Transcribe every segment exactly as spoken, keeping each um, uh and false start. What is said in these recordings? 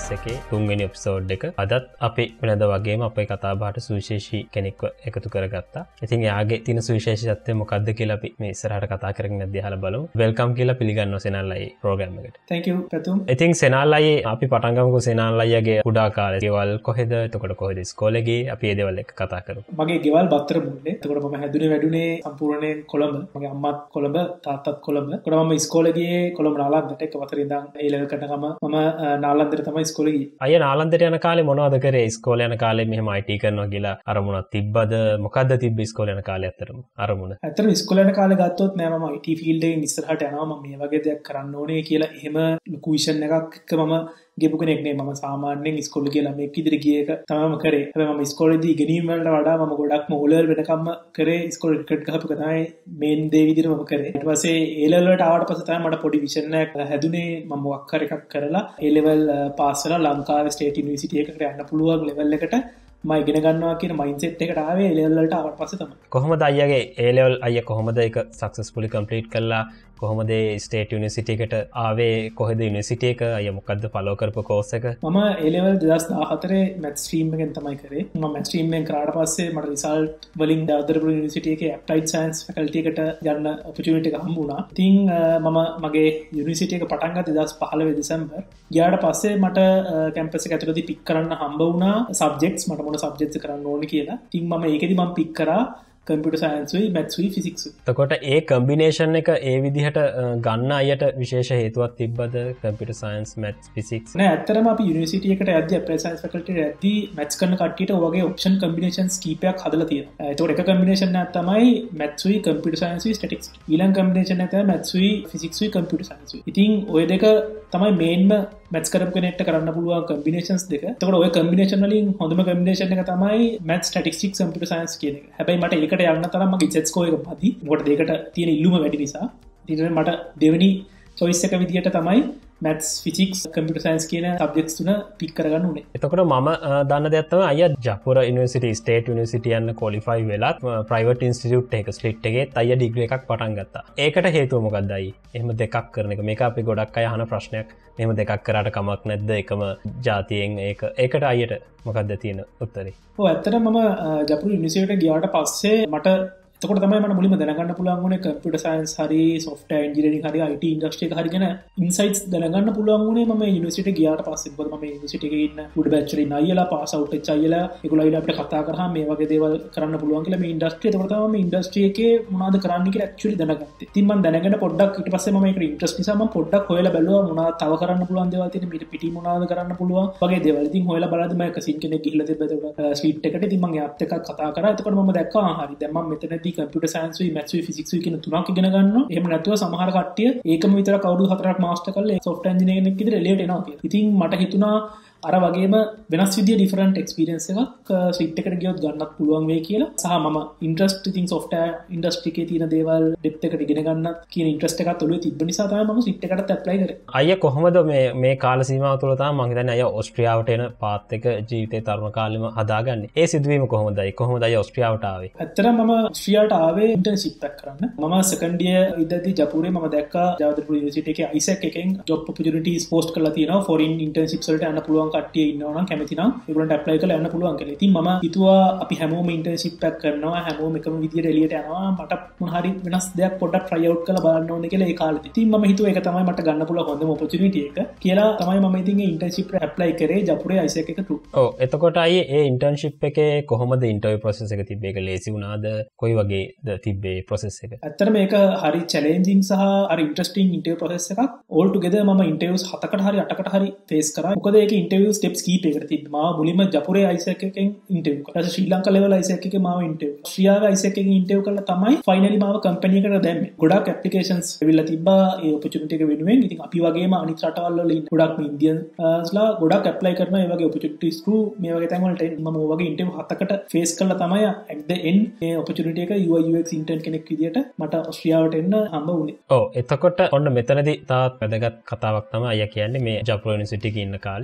Podcast එකේ තුන්වෙනි episode එක. අදත් අපි වෙනද වගේම අපේ කතා බහට සුවිශේෂී කෙනෙක්ව එකතු කරගත්තා. ඉතින් එයාගේ තියෙන සුවිශේෂීත්වය මොකක්ද කියලා අපි මේ ඉස්සරහට කතා කරගෙන යද්දී අහලා බලමු. වෙල්කම් කියලා පිළිගන්නවා සෙනල් අයියේ ප්‍රෝග්‍රෑම් එකට. thank you පැතුම්. ඉතින් සෙනල් අයියේ අපි පටන් ගමුකෝ. සෙනල් අයියාගේ කුඩා කාලේ ගෙවල් කොහෙද? එතකොට කොහෙද ඉස්කෝලේ ගියේ? අපි ඒ දේවල් එක්ක කතා කරමු. මගේ ගෙවල් බත්තර මුල්ලේ. එතකොට මම හැදුනේ වැඩුනේ සම්පූර්ණයෙන් කොළඹ. මගේ අම්මත් කොළඹ, තාත්තත් කොළඹ. එතකොට මම ඉස්කෝලේ ගියේ කොළඹ නාලන්දට. එක වසරේ ඉඳන් ඒ ලෙවල් කරනකම මම නාලන්දට තමයි ඉස්කෝලේ ගියේ. අයියා නාලන්දට යන කාලේ මොනවද කරේ? ඉස්කෝලේ යන කාලේ මෙහෙම I T කරනවා කියලා අරමුණක් තිබ්බද? මොකද්ද තිබ්බ ඉස්කෝලේ යන කාලේ අතරම අරමුණ? ඇත්තටම ඉස්කෝලේ යන කාලේ ගත්තොත් නෑ මම I T ෆීල්ඩ් එකෙන් ඉස්සරහට යනවා මම මේ වගේ දෙයක් කරන්න ඕනේ කියලා එහෙම ලොකු විෂන් එකක් එක්ක මම ගියපු කෙනෙක් නේ. මම සාමාන්‍යයෙන් ඉස්කෝලේ ගිහලා මේක ඉදිරි ගිය එක තමයි මම කරේ. හැබැයි මම ඉස්කෝලේදී ඉගෙනීම් වලට වඩා මම ගොඩක්ම O level වෙනකම්ම කරේ ඉස්කෝලේ ක්‍රිකට් ගහපු එක තමයි මේන් දේ විදිහට මම කරේ. ඊට පස්සේ A level වලට ආවට පස්සේ තමයි මට පොඩි විෂන් එකක් හැදුනේ. මම මොකක් හරි එකක් කරලා A level පාස් වෙලා ලංකාවේ ස්ටේට් යුනිවර්සිටි එකකට යන්න පුළුවන් ලෙවල් එකට මම ඉගෙන ගන්නවා කියන මයින්ඩ්සෙට් එකට ආවේ A level වලට ආවට පස්සේ තමයි. කොහොමද අයියාගේ A level අයියා කොහොමද ඒක සක්සස්ෆුලි කම්ප්ලීට් කළා? කොහොමද ස්ටේට් යුනිවර්සිටි එකට ආවේ? කොහෙද යුනිවර්සිටි එක? අයියා මොකද්ද ෆලෝ කරපු කෝස් එක? මම A level දෙදහස් දහහතරේ මැත්ස් ස්ට්‍රීම් එකෙන් තමයි කරේ. මම මැත්ස් ස්ට්‍රීම් එකෙන් කරාට පස්සේ මට රිසල්ට් වලින් දාදරපුර යුනිවර්සිටි එකේ ඇප්ලයිඩ් සයන්ස් ෆැකල්ටි එකට යන්න ඔපචුනිටි එක හම්බ වුණා. ඉතින් මම මගේ යුනිවර්සිටි එක පටන් ගත්තේ දෙදහස් පහළොව දෙසැම්බර්. ගියාට පස්සේ මට කැම්පස් එක ඇතුළතදී පික් කරන්න හම්බ වුණා සබ්ජෙක්ට්ස්. මට මොන සබ්ජෙක්ට්ස් කරන්න ඕනේ කියලා. ඉතින් මම ඒකෙදි මම පික් කරා කම්පියුටර් සයන්ස් වයි මැත්ස් වයි ෆිසික්ස් වයි. එතකොට ඒ කම්බිනේෂන් එක ඒ විදිහට ගන්න අයට විශේෂ හේතුවක් තිබ්බද? කම්පියුටර් සයන්ස් මැත්ස් ෆිසික්ස් නෑ ඇත්තටම අපි යුනිවර්සිටි එකට යද්දී අප්ලයිඩ් සයන්ස් ෆැකල්ටි එකට යද්දී මැත්ස් කරන කට්ටියට ඔයගේ ඔප්ෂන් කම්බිනේෂන්ස් කීපයක් හදලා තියෙනවා. එතකොට එක කම්බිනේෂන් එකක් තමයි මැත්ස් වයි කම්පියුටර් සයන්ස් වයි ස්ටැටික්ස්. ඊළඟ කම්බිනේෂන් එක තමයි මැත්ස් වයි ෆිසික්ස් වයි කම්පියුටර් සයන්ස් වයි. ඉතින් ඔය දෙක තමයි මේන්ම මැත්ස් කරපු කෙනෙක්ට කරන්න පුළුවන් කම්බිනේෂන්ස් දෙක. එතකොට ඔය කම්බිනේෂන් වලින් හොඳම කම්බිනේෂන් එක තමයි මැත්ස් ස්ටැටිස්ටික්ස් කම්පියුටර් සයන්ස් කියන එක. හැබැයි මට ඒකට යන්න තරම් මගේ ඉසෙට් ස්කෝර් එක පදි. මොකද ඒකට තියෙන ඉල්ලුම වැඩි නිසා. ඊට මට දෙවෙනි choice එක විදියට තමයි මැත්ස් ෆිසික්ස් කම්පියුටර් සයන්ස් කියන සබ්ජෙක්ට්ස් තුන පික් කරගන්න උනේ. එතකොට මම දන්න දෙයක් තමයි අයියා ජපුර යුනිවර්සිටි ස්ටේට් යුනිවර්සිටි යන්න ක්වොලිෆයි වෙලත් ප්‍රයිවට් ඉන්ස්ටිටියුට් එක ස්ලිට් එකේ අයියා ඩිග්‍රී එකක් පටන් ගත්තා. ඒකට හේතුව මොකක්ද අයියේ? එහෙම දෙකක් කරන එක. මේක අපි ගොඩක් අය අහන ප්‍රශ්නයක්. මෙහෙම දෙකක් කරාට කමක් නැද්ද? එකම ජාතියෙන් ඒක ඒකට අයියට මොකක්ද තියෙන උත්තරේ? ඔව් ඇත්තටම මම ජපුර යුනිවර්සිටියට ගියාට පස්සේ මට එතකොට තමයි මට මුලින්ම දැනගන්න පුළුවන් වුණේ කම්පියුටර් සයන්ස් හරි සොෆ්ට්වෙයාර් ඉන්ජිනියරින් හරි I T ඉන්ඩස්ට්‍රි එක හරි ගැන ඉන්සයිට්ස් දැනගන්න පුළුවන් වුණේ මම යුනිවර්සිටියට ගියාට පස්සේ. මොකද මම යුනිවර්සිටි එකේ ඉන්න උඩ බැච්ලර් ඉන්න අයියලා පාස් අවුට් වෙච්ච අයියලා ඒගොල්ලෝ අයිලා අපිට කතා කරාම මේ වගේ දේවල් කරන්න පුළුවන් කියලා මේ ඉන්ඩස්ට්‍රි. එතකොට තමයි මම ඉන්ඩස්ට්‍රි එකේ මොනවද කරන්න කියලා ඇක්චුලි දැනගත්තේ. ඉතින් මම දැනගෙන පොඩ්ඩක් ඊට පස්සේ මම ඒකට ඉන්ට්‍රස්ට් නිසා මම පොඩ්ඩක් හොයලා බැලුවා මොනවද තව කරන්න පුළුවන් දේවල් තියෙන මීට පිටි මොනවද කරන්න පුළුවන් වගේ දේවල්. ඉතින් හොයලා බලද්දි මම කසින් කෙනෙක් ගිහිල්ලා තිබ්බ ඒකට ස්ට්‍රීට් එකට. ඉතින් මම එයාත් එක්ක කතා කරා. එතකොට මම දැක්කා හරි දැන් මම මෙතනදී කම්පියුටර් සයන්ස් මැත්ස් වයි ෆිසික්ස් වයි කියන තුනක් ඉගෙන ගන්නවා. එහෙම නැතුව සමහර කට්ටිය ඒකම විතරක් අවුරුදු හතරක් මාස්ටර් කරලා සොෆ්ට්වෙයාර් ඉන්ජිනියරින් කෙනෙක් විදිහට එළියට එනවා කියලා. ඉතින් මට හිතුණා අර වගේම වෙනස් විදිය ඩිෆරන්ට් එක්ස්පීරියන්ස් එකක් ස්විට් එකට ගියොත් ගන්නත් පුළුවන් වෙයි කියලා. සහ මම ඉන්ට්‍රස්ට් ඉතින් සොෆ්ට්වෙයාර් ඉන්ඩස්ට්‍රි එකේ තියෙන දේවල් ඩෙප්ත් එකට ඉගෙන ගන්නත් කියන ඉන්ට්‍රස්ට් එකත් ඔළුවේ තිබ්බ නිසා තමයි මම ස්විට් එකටත් ඇප්ලයි කරේ. අයියා කොහොමද මේ මේ කාල සීමාව තුළ තමයි මම හිතන්නේ අයියා ඕස්ට්‍රියාවට එන පාත් එක ජීවිතේ තරුණ කාලෙම හදාගන්නේ. ඒ සිදුවීම කොහොමද අයියා? කොහොමද අයියා ඕස්ට්‍රියාවට ආවේ? ඇත්තටම මම ඕස්ට්‍රියාවට ආවේ ඉන්ටර්න්ෂිප් එකක් කරන්න. මම සෙකන්ඩ් ඉයර් ඉඳදී ජපුරේ මම දැක්කා ජාවදපුර යුනිවර්සිටි එකේ අයිසැක් එකෙන් ජොබ් ඔපචුනිටිස් පෝස්ට් කරලා තියෙනවා. ෆොරින් ඉන්ටර්න්ෂිප්ස් වලට යන්න පුළුවන් කට්ටිය ඉන්නවා කැමති නම් ඒගොල්ලන්ට ඇප්ලයි කරලා යන්න පුළුවන් කියලා. ඉතින් මම හිතුවා අපි හැමෝම ඉන්ටර්න්ෂිප් එකක් කරනවා හැමෝම එකම විදියට එළියට යනවා මට මොන හරි වෙනස් දෙයක් පොඩ්ඩක් try out කරලා බලන්න ඕනේ කියලා ඒ කාලෙදි. ඉතින් මම හිතුවා ඒක තමයි මට ගන්න පුළුවන් හොඳම opportunity එක කියලා තමයි මම ඉතින් ඒ ඉන්ටර්න්ෂිප් එකට ඇප්ලයි කරේ ජපුරේ අයිසැක් එක through. ඔව් එතකොට අයියේ ඒ ඉන්ටර්න්ෂිප් එකේ කොහොමද ඉන්ටර්වියු process එක තිබ්බේ? ඒක ලේසි වුණාද? කොයි වගේද තිබ්බේ process එක? ඇත්තටම මේක හරි challenging සහ හරි interesting interview process එකක්. all together මම interviews හතකට හරි අටකට හරි face කරා. මොකද ඒකේ interview steps කීපයකට තිබ්බ. මාව මුලින්ම ජපුරේ අයිසැක් එකෙන් ඉන්ටර්වියු කරා. ඊට ශ්‍රී ලංකා level අයිසැක් එකේ මාව ඉන්ටර්වියු කරා. ශ්‍රියාවේ අයිසැක් එකෙන් ඉන්ටර්වියු කරලා තමයි finally මාව company එකට දැම්මේ. ගොඩක් applications ඇවිල්ලා තිබ්බා ඒ opportunity එක වෙනුවෙන්. ඉතින් අපි වගේම අනිත් රටවල් වල ඉන්න ගොඩක් ඉන්දියන්ස්ලා ගොඩක් apply කරනවා ඒ වගේ opportunities through මේ වගේ තැන් වලට. මම ඔය වගේ interview හතකට face කරලා තමයි at the end මේ opportunity එක U I U X intern කෙනෙක් විදියට මට ඔස්ට්‍රියාවට එන්න හම්බ වුණේ. ඔව් එතකොට ඔන්න මෙතනදී තාත් වැදගත් කතාවක් තමයි අයියා කියන්නේ මේ ජපුර යුනිවර්සිටි එකේ ඉන්න කාලේ අයිසැක්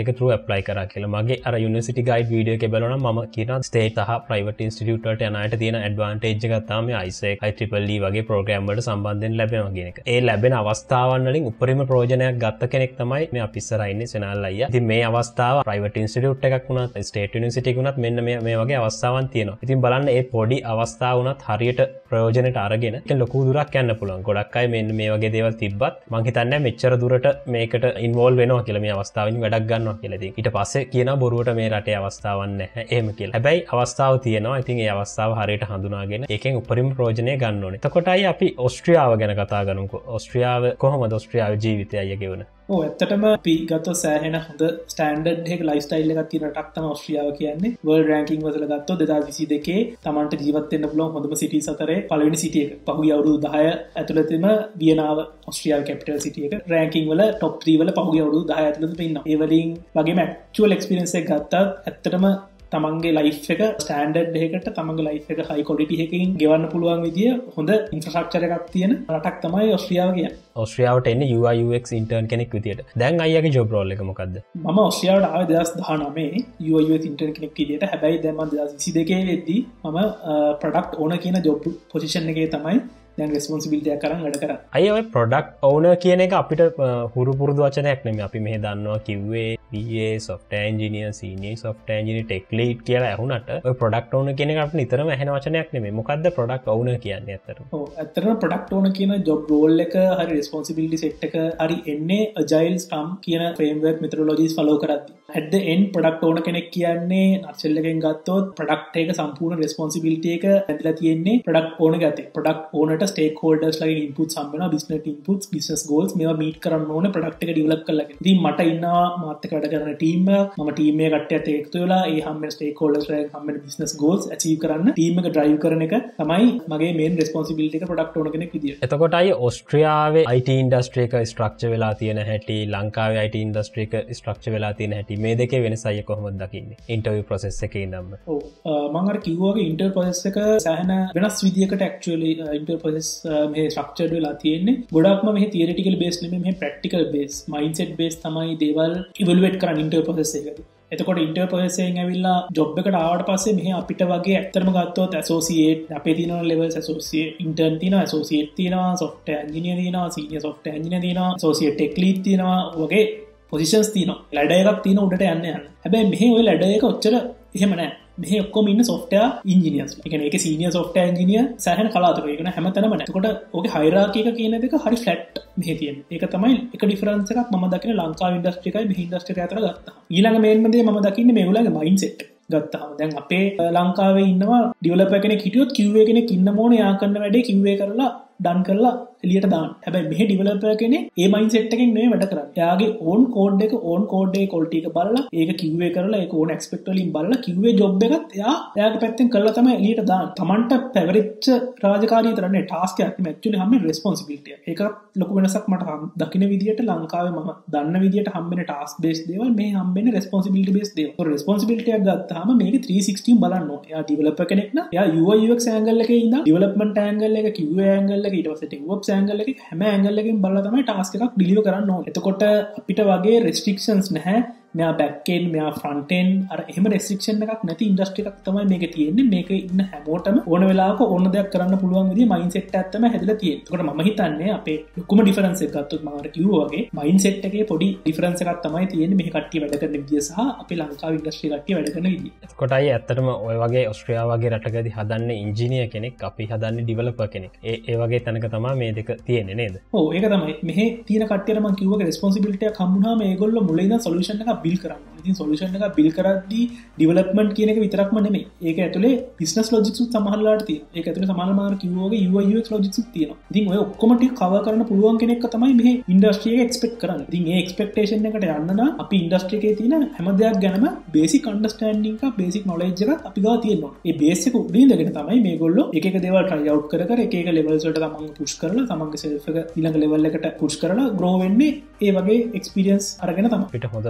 එක through apply කරා කියලා. මගේ අර යුනිවර්සිටි ගයිඩ් වීඩියෝ එක බලනවා මම කියනවා ස්ටේට් සහ ප්‍රයිවට් ඉන්ස්ටිටියුට් වලට යන අයට තියෙන ඇඩ්වාන්ටේජ් එක තමයි I S E C I triple E වගේ ප්‍රෝග්‍රෑම් වලට සම්බන්ධයෙන් ලැබෙනවා කියන එක. ඒ ලැබෙන අවස්ථාවන් වලින් උපරිම ප්‍රයෝජනයක් ගත්ත කෙනෙක් තමයි මේ අපි ඉස්සරහා ඉන්නේ සෙනාල් අයියා. ඉතින් මේ අවස්ථාව ප්‍රයිවට් ඉන්ස්ටිටියුට් එකක් වුණත් ස්ටේට් යුනිවර්සිටි එකක් වුණත් මෙන්න මේ මේ වගේ අවස්ථාවන් තියෙනවා. ඉතින් බලන්න මේ පොඩි අවස්ථාව වුණත් හරියට ප්‍රයෝජනෙට අරගෙන ඒක ලොකු දුරක් යන්න පුළුවන්. ගොඩක් අය මෙන්න මේ වගේ දේවල් තිබ්බත් මං හිතන්නේ මෙච්චර දුරට මේකට ඉන්වෝල්ව් වෙනවා කියලා මේ අවස්ථාවෙන් වැඩක් ගන්නවා කියලා. ඉතින් ඊට පස්සේ කියනවා බොරුවට මේ රටේ අවස්ථාවක් නැහැ එහෙම කියලා. හැබැයි අවස්ථාව තියෙනවා. ඉතින් ඒ අවස්ථාව හරියට හඳුනාගෙන ඒකෙන් උපරිම ප්‍රයෝජනය ගන්න ඕනේ. එතකොටයි අපි ඕස්ට්‍රියාව ගැන කතා කරමුකෝ. ඕස්ට්‍රියාව කොහොමද ඕස්ට්‍රියාවේ ජීවිතය අය ගෙවන? ඕ ඇත්තටම අපි ගත්තොත් සෑහෙන හොඳ ස්ටෑන්ඩඩ් එක ලයිෆ් ස්ටයිල් එකක් තියෙන රටක් තමයි ඕස්ට්‍රියාව කියන්නේ. වර්ල්ඩ් රෑන්කින් වල ගත්තොත් දෙදාස් විසි දෙකේ තමන්ට ජීවත් වෙන්න පුළුවන් හොඳම සිටිස් අතරේ පළවෙනි සිටි එක. පහුගිය අවුරුදු දහය ඇතුළතම වියනාව ඕස්ට්‍රියාවේ කැපිටල් සිටි එක රෑන්කින් වල টොප් ත්‍රී වල පහුගිය අවුරුදු දහය ඇතුළත ඉන්නවා. ඒ වලින් වගේම ඇක්චුවල් එක්ස්පීරියන්ස් එක ගත්තත් ඇත්තටම තමන්ගේ ලයිෆ් එක ස්ටෑන්ඩඩ් එකකට තමන්ගේ ලයිෆ් එක හයි ක්වොලිටි එකකින් ගෙවන්න පුළුවන් විදිය හොඳ ඉන්ෆ්‍රාස්ට්‍රක්චර් එකක් තියෙන රටක් තමයි ඕස්ට්‍රියාව කියන්නේ. ඕස්ට්‍රියාවට එන්නේ U I U X intern කෙනෙක් විදියට. දැන් අයියාගේ ජොබ් රෝල් එක මොකද්ද? මම ඕස්ට්‍රියාවට ආවේ දෙදාස් දහනවයේ U I U X intern කෙනෙක් විදියට. හැබැයි දැන් මම දෙදාස් විසි දෙකේ වෙද්දී මම ප්‍රොඩක්ට් ඕනර් කියන ජොබ් පොසිෂන් එකේ තමයි දැන් රෙස්පොන්සිබිලිටි එකක් කරන් වැඩ කරන්නේ. අයියා ඔය ප්‍රොඩක්ට් ඕනර් කියන එක අපිට හුරු පුරුදු වචනයක් නෙමෙයි. අපි මෙහෙ දන්නවා Q A, P A, software engineer, senior software engineer, tech lead කියලා ඇහුණට ඔය ප්‍රොඩක්ට් ඕනර් කියන එක අපිට නිතරම ඇහෙන වචනයක් නෙමෙයි. මොකද්ද ප්‍රොඩක්ට් ඕනර් කියන්නේ ඇත්තටම? ඔව් ඇත්තටම ප්‍රොඩක්ට් ඕනර් කියන ජොබ් රෝල් එක හරි රෙස්පොන්සිබිලිටි සෙට් එක හරි එන්නේ agile scrum කියන framework methodologies follow කරද්දී. at the end product owner කෙනෙක් කියන්නේ නර්සල් එකෙන් ගත්තොත් ප්‍රොඩක්ට් එක සම්පූර්ණ රෙස්පොන්සිබිලිටි එක ඇදලා තියෙන්නේ ප්‍රොඩක්ට් ඕනර් ගතේ. ප්‍රොඩක්ට් ඕනර්ට ස්ටේක් හෝල්ඩර්ස් ලගේ ඉන්පුට්ස් හම්බ වෙනවා. බිස්නස් ඉන්පුට්ස්, බිස්නස් ගෝල්ස් මේවා මීට් කරන්න ඕනේ ප්‍රොඩක්ට් එක ඩෙවලොප් කරලා. ඉතින් මට ඉන්නවා මාත් එක්ක වැඩ කරන ටීම් එක. මම ටීම් එකේ කට්ටියත් එක්ක එකතු වෙලා ඒ හම්බෙන ස්ටේක් හෝල්ඩර්ස් ලගේ හම්බෙන බිස්නස් ගෝල්ස් අචීව් කරන්න ටීම් එක ඩ්‍රයිව් කරන එක තමයි මගේ මේන් රෙස්පොන්සිබිලිටි එක ප්‍රොඩක්ට් ඕනර් කෙනෙක් විදියට. එතකොට අය ඕස්ට්‍රියාවේ I T ඉන්ඩස්ට්‍රි එක ස්ට්‍රක්චර් වෙලා තියෙන හැටි, ලංකාවේ I T ඉන්ඩස්ට්‍රි එක ස්ට්‍රක්චර් වෙලා තියෙන හැටි මේ දෙකේ වෙනස අය කොහොමද දකින්නේ ඉන්ටර්වියු ප්‍රොසෙස් එකේ ඉඳන්ම? ඔව් මම අර කිව්වාගේ ඉන්ටර්වියු ප්‍රොසෙස් එක සෑහෙන වෙනස් විදියකට ඇක්චුවලි ඉන්ටර්වියු ප්‍රොසෙස් මේ ස්ට්‍රක්චර්ඩ් වෙලා තියෙන්නේ. ගොඩක්ම මෙහි තියරිටිකල් බේස් නෙමෙයි මෙහි ප්‍රැක්ටිකල් බේස් මයින්ඩ්සෙට් බේස් තමයි දේවල් ඉවලුවේට් කරන්න ඉන්ටර්වියු ප්‍රොසෙස් එකේදී. එතකොට ඉන්ටර්වියු ප්‍රොසෙස් එකෙන් ඇවිල්ලා ජොබ් එකට ආවට පස්සේ මෙහි අපිට වගේ ඇත්තටම ගත්තොත් ඇසෝසියේට් අපේ තියෙන ලෙවල්ස් ඇසෝසියේට් ඉන්ටර්න් තියෙනවා, ඇසෝසියේට් තියෙනවා, සොෆ්ට්වෙයාර් එන්ජිනියර් තියෙනවා, සීනියර් සොෆ්ට්වෙයාර් එන්ජිනියර් තියෙනවා, ඇසෝසියේට් ටෙක් ලීඩ් තියෙනවා වගේ පොසිෂන්ස් තියෙනවා. ලැඩර් එකක් තියෙන උඩට යන්න යන්න. හැබැයි මෙහි ওই ලැඩර් එක ඔච්චර එහෙම නැහැ. මෙහි ඔක්කොම ඉන්න සොෆ්ට්වෙයාර් ඉන්ජිනියර්ස්. ඒ කියන්නේ ඒකේ සීනියර් සොෆ්ට්වෙයාර් ඉන්ජිනියර් සෑහෙන කලාතුරකින්. ඒක නෑ හැමතැනම නෑ. එතකොට ඕකේ හයිරාකි එක කියන එක හරි ෆ්ලැට් මෙහි තියෙන්නේ. ඒක තමයි එක ඩිෆරන්ස් එකක් මම දකින ලංකාවේ ඉන්ඩස්ට්‍රි එකයි මෙහි ඉන්ඩස්ට්‍රි එක අතර ගත්තා. ඊළඟ මේන්ම දේ මම දකින්නේ මේගොල්ලන්ගේ මයින්ඩ්සෙට් එක. ගත්තාම දැන් අපේ ලංකාවේ ඉන්නවා ඩෙවලොපර් කෙනෙක් හිටියොත් Q A කෙනෙක් ඉන්න ඕනේ යා කරන වැඩේ Q A කරලා ඩන් කරලා එලියට දාන්න. හැබැයි මෙහි ඩෙවලොපර් කෙනෙක් ඒ මයින්ඩ්සෙට් එකෙන් නෙමෙයි වැඩ කරන්නේ. එයාගේ ඕන් කෝඩ් එක ඕන් කෝඩ් එකේ ක්වොලිටි එක බලලා ඒක Q A කරලා ඒක ඕන එක්ස්පෙක්ට් වලින් බලලා Q A ජොබ් එකත් එයා එයාගේ පැත්තෙන් කරලා තමයි එලියට දාන්නේ. Tamanට පැවරිච්ච රාජකාරිය තරන්නේ ටාස්ක් එකක් නෙමෙයි ඇක්චුවලි හැමෙන් රෙස්පොන්සිබිලිටි එක. ඒකත් ලොකු වෙනසක් මට දකින්න විදියට ලංකාවේ මම දන්න විදියට හම්බෙන ටාස්ක් බේස් දේවල් මේ හම්බෙන්නේ රෙස්පොන්සිබිලිටි බේස් දේවල්. ඒ රෙස්පොන්සිබිලිටි එකක් ගත්තාම මේක three sixty බලන්න ඕනේ. එයා ඩෙවලොපර් කෙනෙක් නම් එයා U I U X angle එකේ ඉඳන් ඩෙවලොප්මන්ට් ඇන්ගල් එක Q A ඇන්ගල් එක ඊට පස්සේ DevOps ඇන්ගල් එක හැම ඇන්ගල් එකකින් බලලා තමයි ටාස්ක් එකක් ඩිලිවර් කරන්න ඕනේ. එතකොට අපිට වගේ රෙස්ට්‍රික්ෂන්ස් නැහැ. මෙයා බැක් එන්ඩ් මෙයා ෆ්‍රන්ට් එන්ඩ් අර එහෙම රෙස්ට්‍රික්ෂන් එකක් නැති ඉන්ඩස්ට්‍රි එකක් තමයි මේකේ තියෙන්නේ. මේකේ ඉන්න හැමෝටම ඕන වෙලාවක ඕන දෙයක් කරන්න පුළුවන් විදිහේ මයින්ඩ්සෙට් එකක් තමයි හැදලා තියෙන්නේ. ඒකට මම හිතන්නේ අපේ ලොකුම ඩිෆරන්ස් එක ගත්තොත් මම අර කිව්වා වගේ මයින්ඩ්සෙට් එකේ පොඩි ඩිෆරන්ස් එකක් තමයි තියෙන්නේ මේ කට්ටිය වැඩ කරන විදිය සහ අපේ ලංකාවේ ඉන්ඩස්ට්‍රි කට්ටිය වැඩ කරන විදිය. එතකොට අය ඇත්තටම ඔය වගේ ඕස්ට්‍රේලියාව වගේ රටකදී හදන්නේ ඉන්ජිනියර් කෙනෙක්, අපි හදන්නේ ඩෙවලොපර් කෙනෙක්. ඒ ඒ වගේ තැනක තමයි මේ දෙක තියෙන්නේ නේද? ඔව් ඒක තමයි. මෙහි තියෙන කට්ටියට මම කිව්වා රෙස්පොන්සිබිලිටි එකක් හම්බුනාම ඒගොල්ලෝ මුලින් ඉඳන් සොලියුෂන් එකක් බිල්ඩ් කරන්න ඕනේ. ඉතින් සොලියුෂන් එක බිල්ඩ් කරද්දී ඩෙවලොප්මන්ට් කියන එක විතරක්ම නෙමෙයි. ඒක ඇතුලේ බිස්නස් ලොජික්ස් උත් සමහරලාට තියෙනවා. ඒක ඇතුලේ සමහරවල් මාර කිව්වා වගේ U I U X ලොජික්ස් උත් තියෙනවා. ඉතින් ඔය ඔක්කොම ටික කවර් කරන්න පුළුවන් කෙනෙක්ව තමයි මෙහි ඉන්ඩස්ට්‍රි එක එක්ස්පෙක්ට් කරන්නේ. ඉතින් ඒ එක්ස්පෙක්ටේෂන් එකට යන්න නම් අපි ඉන්ඩස්ට්‍රි එකේ තියෙන හැම දෙයක් ගැනම බේසික් අන්ඩර්ස්ටෑන්ඩින් එකක්, බේසික් නොලෙජ් එකක් අපි ගාව තියෙන්න ඕනේ. ඒ බේස් එක උඩින් ඉඳගෙන තමයි මේගොල්ලෝ එක එක දේවල් try out කර කර එක එක levels වලට තමන්ව පුෂ් කරලා තමන්ගේ self එක ඊළඟ level එකට පුෂ් කරලා grow වෙන්නේ ඒ වගේ experience අරගෙන තමයි. අපිට හොඳ දෙයක්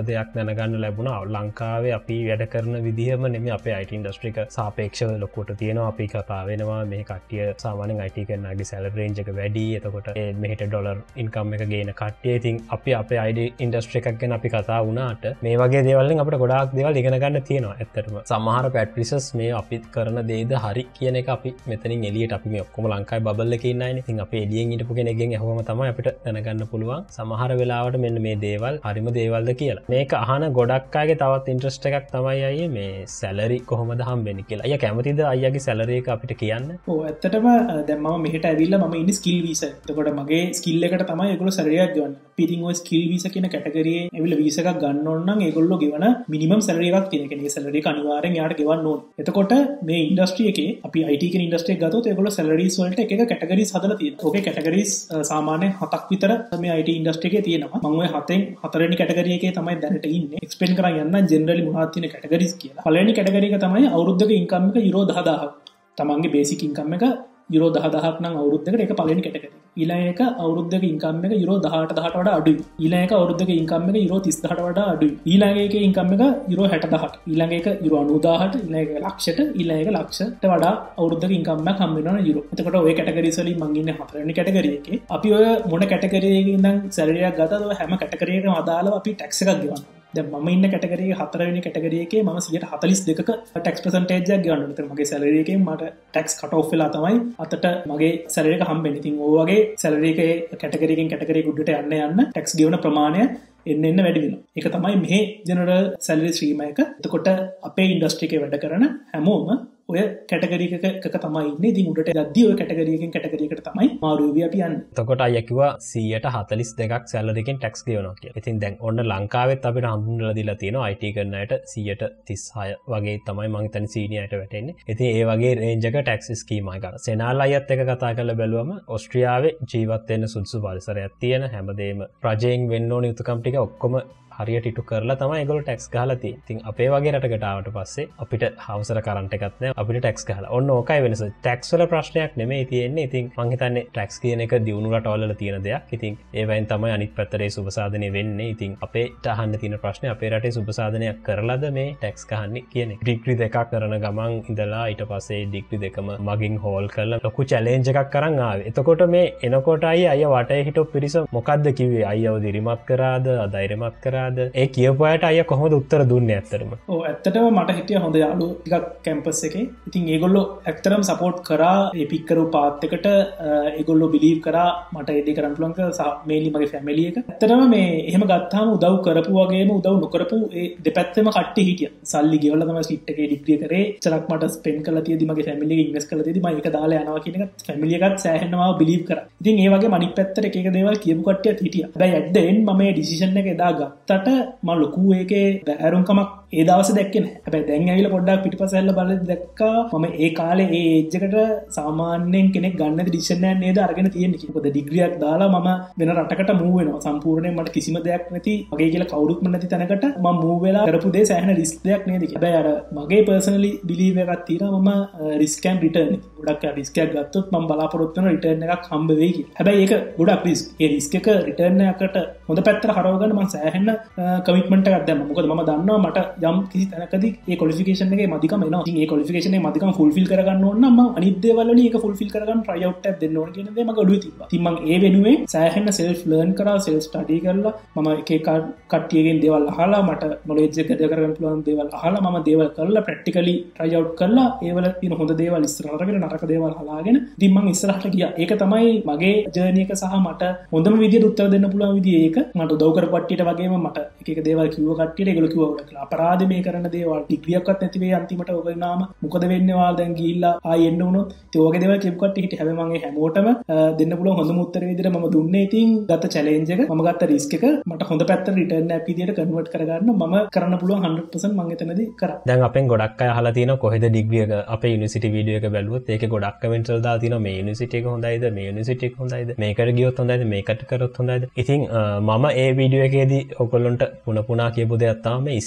දැනගන්න ලැබුණා ලංකාවේ අපි වැඩ කරන විදිහම නෙමෙයි අපේ I T ඉන්ඩස්ට්‍රි එක සාපේක්ෂව ලොකුට තියෙනවා අපි කතා වෙනවා මේ කට්ටිය සාමාන්‍යයෙන් I T කරනගේ සැලරි රේන්ජ් එක වැඩි එතකොට මෙහෙට ඩොලර් ඉන්කම් එක ගේන කට්ටිය ඉතින් අපි අපේ I T ඉන්ඩස්ට්‍රි එකක් ගැන අපි කතා වුණාට මේ වගේ දේවල් වලින් අපිට ගොඩාක් දේවල් ඉගෙන ගන්න තියෙනවා ඇත්තටම සමහර පැට්‍රිසස් මේ අපි කරන දේද හරි කියන එක අපි මෙතනින් එළියට අපි මේ ඔක්කොම ලංකාවේ බබල් එකේ ඉන්නයිනේ ඉතින් අපි එළියෙන් හිටපු කෙනෙක්ගෙන් අහුවම තමයි අපිට දැනගන්න පුළුවන් සමහර වෙලාවට මෙන්න මේ දේවල් හරිම දේවල්ද කියලා මේක අහන ගොඩක් අයගේ තවත් ඉන්ට්‍රස්ට් එකක් තමයි අයියේ මේ සැලරි කොහොමද හම්බෙන්නේ කියලා අයියා කැමතිද අයියාගේ සැලරි එක අපිට කියන්න ඔව් ඇත්තටම දැන් මම මෙහෙට ඇවිල්ලා මම ඉන්නේ ස්කිල් වීසා එතකොට මගේ ස්කිල් එකට තමයි ඒගොල්ලෝ සැලරි එකක් ගෙවන්නේ අපි ඉතින් ඔය ස්කිල් වීසා කියන කැටගරියේ ඇවිල්ලා වීසා එකක් ගන්න ඕන නම් ඒගොල්ලෝ ගෙවන මිනිමම් සැලරි එකක් තියෙන කෙනෙක් සැලරි එක අනිවාර්යෙන් යාට ගෙවන්න ඕනේ එතකොට මේ ඉන්ඩස්ට්‍රි එකේ අපි I T කියන ඉන්ඩස්ට්‍රි එක ගත්තොත් ඒගොල්ලෝ සැලරිස් වලට එක එක කැටගරිස් හදලා තියෙනවා. ඕකේ කැටගරිස් සාමාන්‍යයෙන් හතක් විතර මේ I T ඉන්ඩස්ට්‍රි එකේ තියෙනවා. මම ওই හතෙන් හතරවෙනි කැටගරි එකේ තමයි දැනට ඉන්නේ. එක්ස්ප්ලেইন කරන් යන්න ජෙනරලි මොනවද තියෙන කැටගරිස් කියලා. පළවෙනි කැටගරි එක තමයි අවුරුද්දක ඉන්කම් එක යුරෝ දහ දහයක්. තමන්ගේ බේසික් ඉන්කම් එක යුරෝ දහ දහයක් නම් අවුරුද්දකට ඒක පළවෙනි කැටගරි. ඊළඟ එක අවුරුද්දක ඉන්කම් එක යුරෝ දහඅට දහට වඩා අඩුයි. ඊළඟ එක අවුරුද්දක ඉන්කම් එක යුරෝ තිස් දහට වඩා අඩුයි. ඊළඟ එකේ ඉන්කම් එක යුරෝ හැට දහට. ඊළඟ එක යුරෝ අනූදාහට. ඊළඟ එක ලක්ෂයට. ඊළඟ එක ලක්ෂයට වඩා අවුරුද්දක ඉන්කම් එකක් හම්බ වෙනවා යුරෝ. එතකොට ඔය කැටගරිස් වලින් මම ඉන්නේ හතරවෙනි කැටගරි එකේ. අපි ඔය මොන කැටගරි එකකින් ඉඳන් සැලරි එකක් ගත්තද ඔය හැම කැටගරි එකකම අදාළව අපි ටැක්ස් එකක් ගෙවනවා. දැන් මම ඉන්න කැටගරි එකේ හතරවෙනි කැටගරි එකේ මම සියයට හතළිස් දෙකක ටැක්ස් පර්සන්ටේජ් එකක් ගෙවන්න ඕනේ. මගේ සැලරි එකෙන් මට ටැක්ස් කට් ඔෆ් වෙලා තමයි අතට මගේ සැලරි එක හම්බෙන්නේ. ඉතින් ඔය වගේ සැලරි එකේ කැටගරි එකෙන් කැටගරි උඩට යන්න යන්න ටැක්ස් ගෙවන ප්‍රමාණය එන්න එන්න වැඩි වෙනවා. ඒක තමයි මේ ජෙනරල් සැලරි ස්ට්‍රීම් එක. එතකොට අපේ ඉන්ඩස්ට්‍රි එකේ වැඩ කරන හැමෝම ඔය කැටගරි එකක තමයි ඉන්නේ. ඉතින් උඩට යද්දී ඔය කැටගරි එකෙන් කැටගරි එකට තමයි මාරු වෙවි අපි යන්නේ. එතකොට අයියා කිව්වා සියයට හතළිස් දෙකක් සැලරි එකෙන් ටැක්ස් ගෙවනවා කියලා. ඉතින් දැන් ඔන්න ලංකාවෙත් අපිට හඳුන්වලා දීලා තියෙනවා I T කරන අයට සියයට තිස් හය වගේ තමයි මං හිතන්නේ සීනියර්ට වැටෙන්නේ. ඉතින් ඒ වගේ රේන්ජ් එක ටැක්ස් ස්කීම් එකක්. සෙනාල් අයියත් එක්ක කතා කරලා බැලුවම ඕස්ට්‍රියාවේ ජීවත් වෙන්න සුදුසු පරිසරයක් තියෙන හැමදේම රජයෙන් වෙන්න ඕන යුතුකම් ටික ඔක්කොම හරියට ඉටු කරලා තමයි ඒගොල්ලෝ ටැක්ස් ගහලා තියෙන්නේ. ඉතින් අපේ වගේ රටකට ආවට පස්සේ අපිට හවුසර කරන්ට් එකක් නැහැ. අපිට ටැක්ස් ගහලා. ඔන්න ඕකයි වෙනස. ටැක්ස් වල ප්‍රශ්නයක් නෙමෙයි තියෙන්නේ. ඉතින් මං හිතන්නේ ටැක්ස් කියන එක දියුණු රටවල වල තියෙන දෙයක්. ඉතින් ඒ වයින් තමයි අනිත් පැත්තේ සුබසාධනය වෙන්නේ. ඉතින් අපේට අහන්න තියෙන ප්‍රශ්නේ අපේ රටේ සුබසාධනයක් කරලාද මේ ටැක්ස් ගහන්නේ කියන එක. ඩිග්‍රී දෙකක් කරන ගමන් ඉඳලා ඊට පස්සේ ඩිග්‍රී දෙකම මගින් හෝල් කරලා ලොකු චැලෙන්ජ් එකක් කරන් ආවේ. එතකොට මේ එනකොට අය අය වටේ හිටපු පිරිස මොකද්ද කිව්වේ? අයව දිරිමත් කරාද? අධෛර්යමත් කරාද? ඒ කියපුවාට අය කොහොමද උත්තර දුන්නේ ඇත්තටම? ඔව් ඇත්තටම මට හිටිය හොඳ යාළුවෝ ටිකක් කැම්පස් එකේ. ඉතින් ඒගොල්ලෝ ඇත්තටම සපෝට් කරා ඒ පික් කරපු පාත් එකට ඒගොල්ලෝ බිලීව් කරා මට ඒ දේ කරන්න පුළුවන් කියලා මේලි මගේ ෆැමිලි එක. ඇත්තටම මේ එහෙම ගත්තාම උදව් කරපු වගේම උදව් නොකරපු ඒ දෙපැත්තෙම කට්ටිය හිටියා. සල්ලි ගෙවලා තමයි ස්ලිට් එකේ ඩිග්‍රී කරේ. චලක් මට ස්පෙන්ඩ් කරලා තියෙදි මගේ ෆැමිලි එක ඉන්වෙස්ට් කරලා තියෙදි මම ඒක දාලා යනවා කියන එක ෆැමිලි එකත් සෑහෙන්න මාව බිලීව් කරා. ඉතින් ඒ වගේ අනිත් පැත්තට එක එක දේවල් කියපු කට්ටියත් හිටියා. හැබැයි ඇට් ද එන්ඩ් මම මේ ඩිසිෂන් එක එදා ගත්තට මම ලොකු ඒකේ බැහැරුම්කමක් ඒ දවසේ දැක්කේ නැහැ. හැබැයි දැන් ඇවිල්ලා පොඩ්ඩක් පිටිපස්ස හැල්ලා බලද්දි දැක්කා මම ඒ කාලේ ඒ ඒජ් එකට සාමාන්‍යයෙන් කෙනෙක් ගන්න නැති ඩිසිෂන් එකක් නේද අරගෙන තියෙන්නේ කියලා. මොකද ඩිග්‍රියක් දාලා මම වෙන රටකට මූව් වෙනවා. සම්පූර්ණයෙන් මට කිසිම දෙයක් නැති මගේ කියලා කවුරුත්ම නැති තැනකට මම මූව් වෙලා කරපු දේ සෑහෙන රිස්ක් දෙයක් නේද කියලා. හැබැයි අර මගේ පර්සනලි බිලීව් එකක් තියෙනවා මම රිස්ක් ඇන් රිටර්න් එක. ගොඩක් රිස්ක් එකක් ගත්තොත් මම බලාපොරොත්තු වෙන රිටර්න් එකක් හම්බ වෙයි කියලා. හැබැයි ඒක ගොඩක් රිස්ක්. ඒ රිස්ක් එක රිටර්න් එකකට හොඳ පැත්තට හරව ගන්න මම සෑහෙන කමිට්මන්ට් එකක් දැම්මා. මොකද මම දන්නවා මට යම් කිසි තැනකදී ඒ ක්වොලිෆිකේෂන් එකේ මදිකම එනවා. ඉතින් ඒ ක්වොලිෆිකේෂන් එකේ මදිකම ෆුල්ෆිල් කරගන්න ඕන නම් මම අනිත් දේවල් වලින් ඒක ෆුල්ෆිල් කරගන්න try out එකක් දෙන්න ඕන කියන දේ මම ඔළුවේ තිබ්බා. ඉතින් මම ඒ වෙනුවෙන් සෑහෙන self learn කරා, self study කරලා මම එක එක කට්ටියගෙන් දේවල් අහලා මට knowledge එක gather කරගන්න පුළුවන් දේවල් අහලා මම දේවල් කරලා practically try out කරලා ඒවල තියෙන හොඳ දේවල් ඉස්සරහට අරගෙන නරක දේවල් හලාගෙන ඉතින් මම ඉස්සරහට ගියා. ඒක තමයි මගේ ජර්නි එක සහ මට හොඳම විදියට උත්තර දෙන්න පුළුවන් විදිය ඒක. මට උදව් කරපු කට්ටියට වගේම මට එක එක දේවල් කිව්ව කට්ටියට ඒගොල්ලෝ කිව්වා ඔයාලා කියලා අපරාධ මේ කරන දේවල් ඩිග්‍රියක්වත් නැති වෙයි අන්තිමට ඔබ නාම මොකද වෙන්නේ ඔයාලා දැන් ගිහිල්ලා ආයෙ එන්න උනොත් ඒ වගේ දේවල් කියපු කට්ටිය හිටිය. හැබැයි මම ඒ හැමෝටම දෙන්න පුළුවන් හොඳම උත්තරේ විදියට මම දුන්නේ. ඉතින් ගත්ත චැලෙන්ජ් එක මම ගත්ත රිස්ක් එක මට හොඳ පැත්තට රිටර්න් එකක් විදියට කන්වර්ට් කරගන්න මම කරන්න පුළුවන් හන්ඩ්‍රඩ් පර්සන්ට් මම එතනදී කරා. දැන් අපෙන් ගොඩක් අය අහලා තියෙනවා කොහෙද ඩිග්‍රී එක අපේ යුනිවර්සිටි වීඩියෝ එක බැලුවොත් ඒකේ ගොඩක් කමෙන්ට්ස් වල දාලා තියෙනවා මේ යුනිවර්සිටි එක හොඳයිද මේ යුනිවර්සිටි එක හොඳයිද මේකට ගියොත් හොඳයිද මේකට කරොත් හොඳයිද. ඉතින් මම ඒ වීඩියෝ එකේදී ඔයගොල්ලන්ට පුන පුනා කියපු දෙයක් තමයි මේ ස්කිල් එක